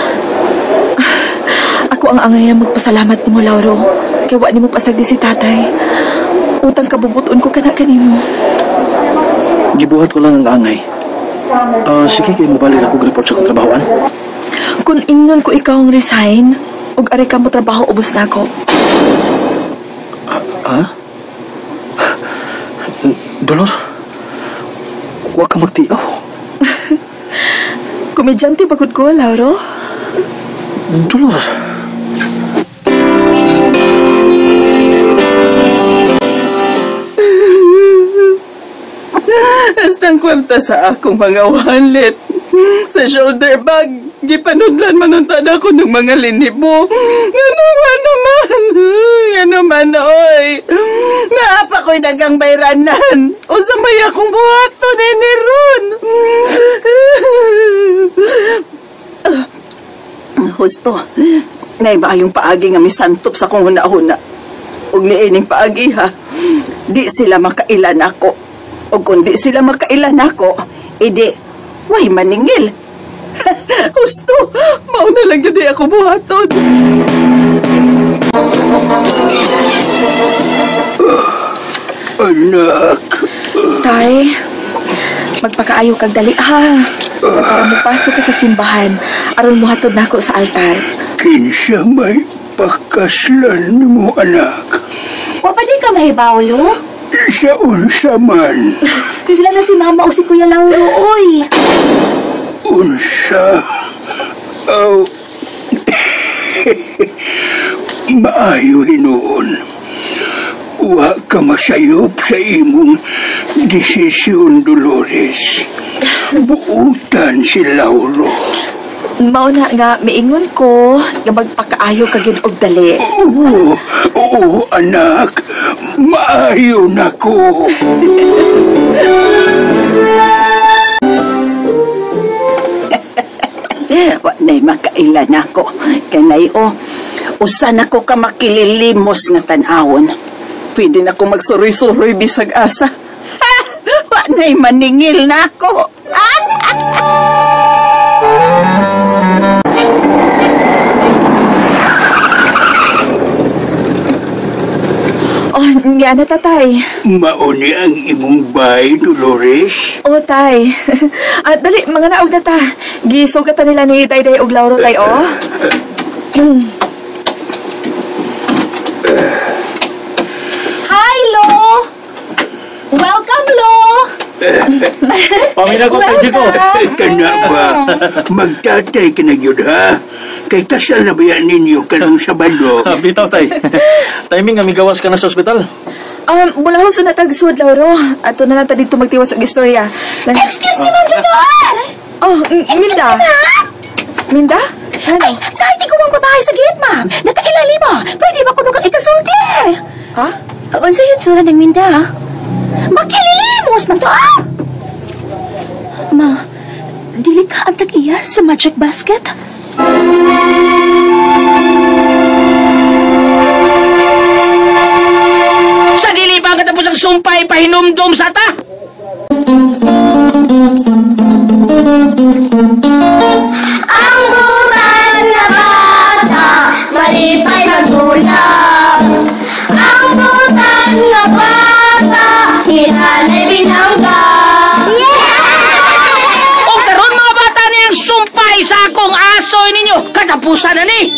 Ako ang angay magpasalamat nimo, Lauro. Kay wa nimo pasagdi si tatay. Utang kabubuton ko kana kanimo. Gibuhat ko lang ang angay. Ah, sige kayo mabalik ako report sa kong trabahoan. Kung ingnon ko ikaw ang resign, ug ari ka mo trabaho ubos na ako. Ha? Dolor? Huwag ka magtiyaw. Komedyante pagod ko, Lauro. Dolor? Hastang kwenta sa akong mga wallet. Sa shoulder bag, gipanudlan manuntan ako ng mga linibo. Ano man naman, ano man, oy. Naapa ko'y dagang bayranan. O sa may akong buhato ni Ron. Husto, naiba yung paagi nga misantop sa kong huna-huna. Ug niining paagi ha, di sila makailan ako. O kung di sila makailan ako, edi, way maningil. Gusto, mauna lang yun ako buhaton. Anak. Tay, magpakaayo kag dali ha. Para mupasok ka sa simbahan, aron muhatod na ako sa altar. Kinsa may pakaslan mo, anak. Wa pa di ka mahibaw, lo? Sa unsa man. Sila na si Mama o si Kuya Lauro, oy. Unsa? Oh. Maayo hinuon. Wa ka masayop sa imong desisyon, Dolores. Buutan si Lauro. Mauna nga, miingon ko, nga magpakaayo ka yun og dali. Oo, oo, anak. Maayo na ko. Wa na'y makailan ako. Kanay o, usan ako ka makililimos nga tanawon. Pwede na ko magsuroy-suroy bisag asa. Wa na'y maningil na ako. Oh, nga na tatay. Mauni ang imong bay, Dolores. O tay. At dali, mga naog na ta. Gisugatan nila ni Dayday og Lauro tay, oh. Hmm. Hi, Lo! Welcome, Lo! Pamilya ko tayo dito. Kana ba? Magtatay ka na yun, ha? Kay kasal na ba yan ninyo kanong Sabado? Bitaw tay. Timing nga migawas ka na sa ospital. Um, mula ho sa natagsud, Lauro. Ato na lang ta dito magtiwas ang istorya. Lang... Excuse me, Ma'am Leonor! Oh, M- Minda. Minda? Ano? Ay, kahit ikaw ang babae sa gate, ma'am. Nagkailali mo. Pwede ba kuno kang ikasulti? Ha? Ano sa yun sura ng Minda? Makililimos man to, ah! Ma, dili ka ang tag-iya sa magic basket? Sa dili pa ang katapos ang sumpay pahinumdum sa ta. Ang butan na bata, malipay magbulag. Ang butan na bata, hinanay binangga. O karon mga bata niyang sumpay sa akong asoy ninyo. Katapusan na ni.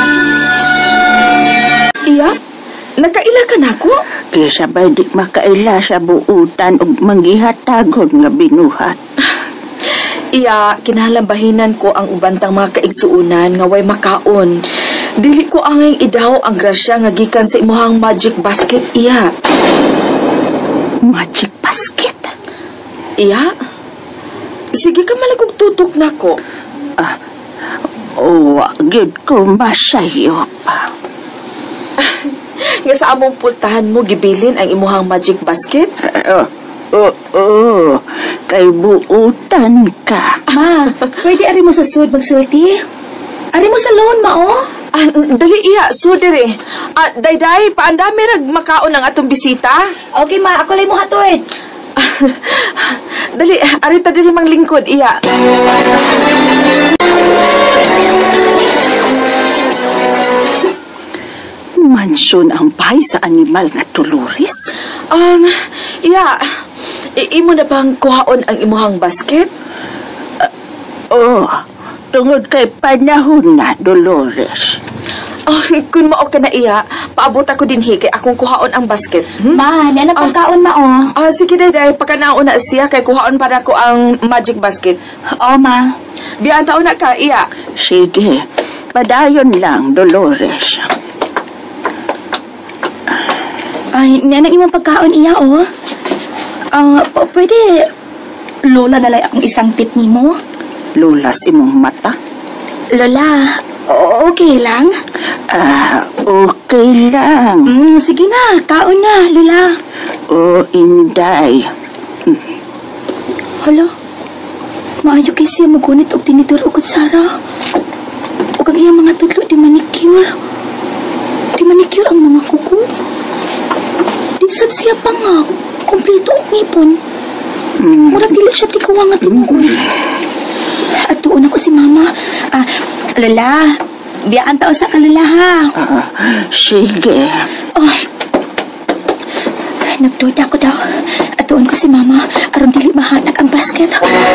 Iya? Nakaila ka na ko? Kaya sabay di makaila sa buutan o manggihatagod nga binuhat. Iya, kinahalambahinan ko ang ubantang mga kaigsuunan nga way makaon. Dili ko angay idaw ang grasya nga gikan sa imuhang magic basket, iya. Magic basket? Iya? Sige ka malagog tutok na ko. Ah, oh, gid ko masayo pa. Nga sa among pultahan mo gibilin ang imuhang magic basket? Oo, oo, oo. Kay buutan ka. Ma, pwede ari mo sa sud magsulti? Ari mo sa loan, mao? Ah, dali iya, so dire. Ah, dayday, paandami rag makaon ang atong bisita. Okay, ma. Ako lang mo hatod. Dali, arita dili mang lingkod, iya. Mansyon ang bahay sa animal nga Dolores? Ang, iya, i- imo na bang kuhaon ang imuhang basket? Oh, tungod kay panahon na, Dolores. Oh, kung mao ka na iya, paabot ako din hi, kay akong kuhaon ang basket. Hmm? Ma, nana pagkaon ma, oh. Ah, sige dayday, pagkanaon na siya, kay kuhaon pa na ko ang magic basket. Oo, ma. Biyan taon na ka, iya. Sige, padayon lang, Dolores. Ay, nanang imong pagkaon iya, oh. Ah, p- pwede lola nalay akong isang pit nimo? Lulas imong mata? Lola, o- okay lang? Ah, okay lang. Mm, sige na, kaon na, Lola. Oh, Inday. Hala, maayo kay siya magunit og tinitur og Sara. Og ang iyang mga tudlo di manicure. Di manicure ang mga kuko. Di sab siya pa nga, kompleto og ngipon. Hmm. Murag dili siya tikuwang at tumuoy. At tuon ako si Mama. Ah, Lola, biyaan tao sa kalula ha. Ah, sige. Oh, nagduda ko daw. At tuon ko si Mama, aron dili mahatag ang basket.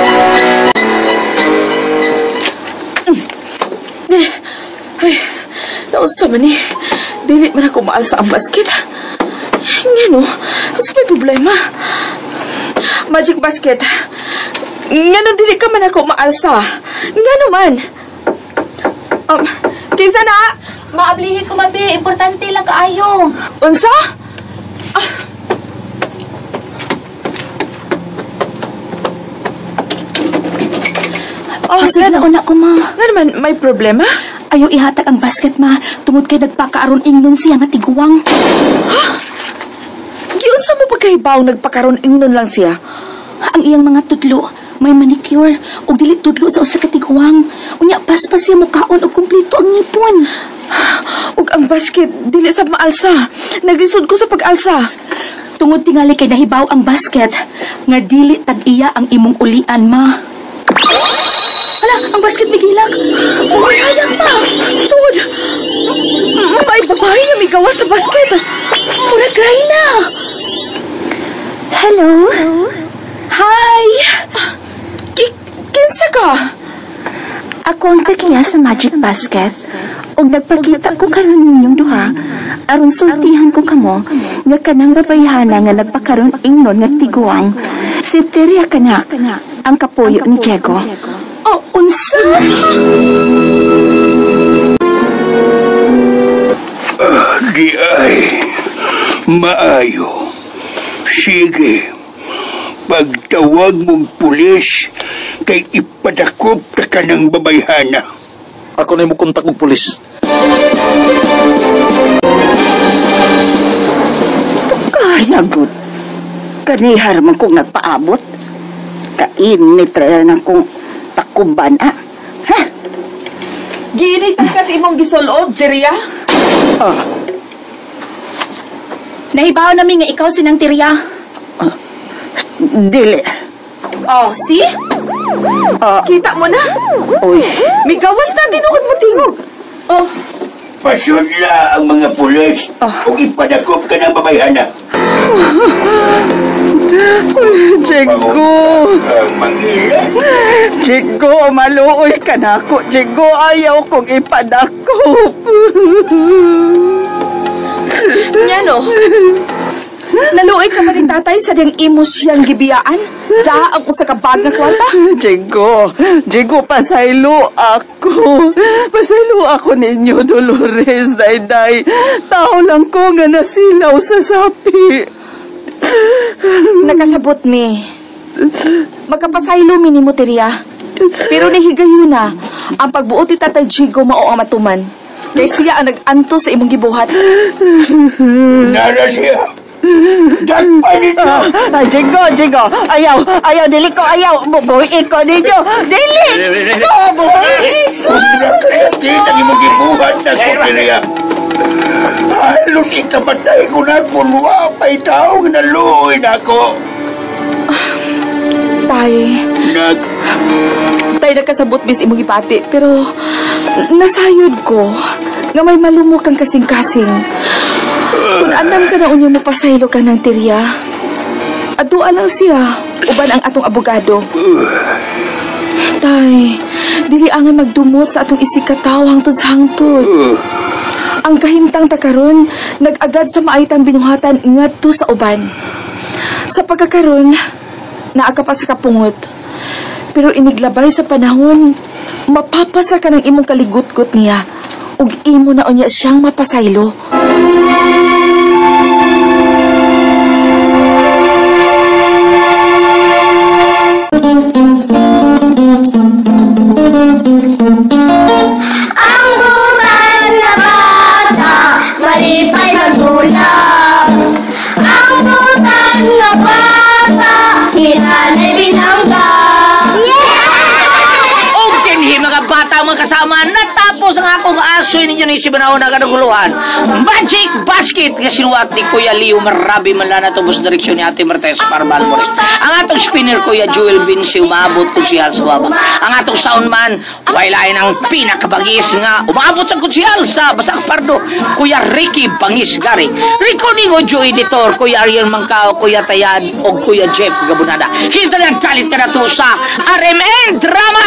Eh, ay, nausa man eh. Dili man ako maalsa ang basket. Ngano, sa may problema. Magic basket. Ngano dili ka man ako maalsa. Ngano man. Um, kinsa na? Maablihi ko, mabi. Importante lang kaayo. Unsa? Ah. Oh, Pasod na una ko, Ma. nga naman, may problema? Ayaw ihatag ang basket, Ma. Tungod kay nagpakaaron ingnon siya nga tiguwang. Giyon sa mo pagkahibaw nagpakaroon ingnon lang siya. Ang iyang mga tudlo, may manicure o dili tudlo sa usa ka tiguwang. Unya paspas siya mukaon og kumpleto ang ngipon. Ug ang basket dili sa maalsa. Naglisod ko sa pag-alsa. Tungod tingali kay nahibaw ang basket nga dili tag-iya ang imong ulian, Ma. Hala, ang basket migilag. Oh, hayang pa. Sud! May babae nga may gawas sa basket. Murag gray na. Hello? Hi. Ki kinsa ka? Ako ang kakiya sa Magic Basket. Og nagpakita ko karon ninyong duha. Aron sultihan ko kamo nga kanang babayhana nga nagpakaroon ingnon nga tiguang. Si Teria kana ang kapuyo ni Diego. Oh, unsa? Ah, di ay. Maayo. Sige. Pagtawag mong pulis, kay ipadakop ka ka ng babayhana. Ako na mo kontak og pulis. Kaya good. Kanihar man kong nagpaabot. Kainit ra na kong takuban, ah. Ha? Giinitan ka sa imong gisulod, Jeria? Oh, Nahibaw namin nga ikaw sinang Tirya. dili. Oh, see? Oh, Kita mo na? uy. May gawas na tinuod mo tingog. Oh, Pasudla ang mga pulis o ipadakop ka ng babayhana. Diego. Ang mangila. Diego, maluoy ka na ako. Diego, ayaw kong ipadakop. Nyano? Naluoy ka man ni tatay sa diyang imo siyang gibiyaan? Da ang usa ka bag nga kwarta? Diego, Diego, pasaylo ako. Pasaylo ako ninyo, Dolores, dayday. Tao lang ko nga nasilaw sa sapi. Nakasabot mi. Magkapasaylo mi ni mo, Teria. Pero nihigayon na, ang pagbuot ni Tatay Jigo mao ang matuman. Kay siya ang nag-anto sa imong gibuhat. Nara siya. Dagpa ninyo! Ah, Jigo, Jigo, ayaw, ayaw, dili ko, ayaw, bubuhiin ko ninyo, dili! Oh, bubuhiin ko! Nakasakit ang imong gibuhat na ko, Pilaya. Halos ikamatay ko na kung wapay tao naluoy na ako. Tay, Nag... tay nakasabot bis imong ipati, pero nasayod ko nga may malumok kang kasing-kasing. Kung anam ka na unyo mo pasaylo ka ng tirya, adua lang siya, uban ang atong abogado. Tay, dili angan magdumot sa atong isikataw hangtod sa hangtod. Ang kahimtang takaron, nag-agad sa maaytang binuhatan ngadto sa uban. Sa pagkakaron, naakapat sa kapungot. Pero iniglabay sa panahon, mapapasa ka ng imong kaligut-gut niya ug imo na unya siyang mapasaylo. Ang butan na bata, malipay magulang. Ang butan na bata, hinanay binangga. O dinhi mga bata mga kasama, natapos ang akong asoy ninyo ni Sibanaw na kadaguluhan. Magic Basket nga sinuwat ni Kuya Leo Marabi manla na tubos direksyon ni Ate Martes Parbal Mores. Ang atong spinner Kuya Joel Vinci umabot kunsihal sa baba. Ang atong soundman wailain ang pinakabagis nga umabot sa kunsihal sa Basak Pardo Kuya Ricky Bangis Gari. Recording audio editor Kuya Ariel Mangkao, Kuya Tayad o Kuya Jeff Gabunada. Kita lang talit ka na to sa R M N Drama.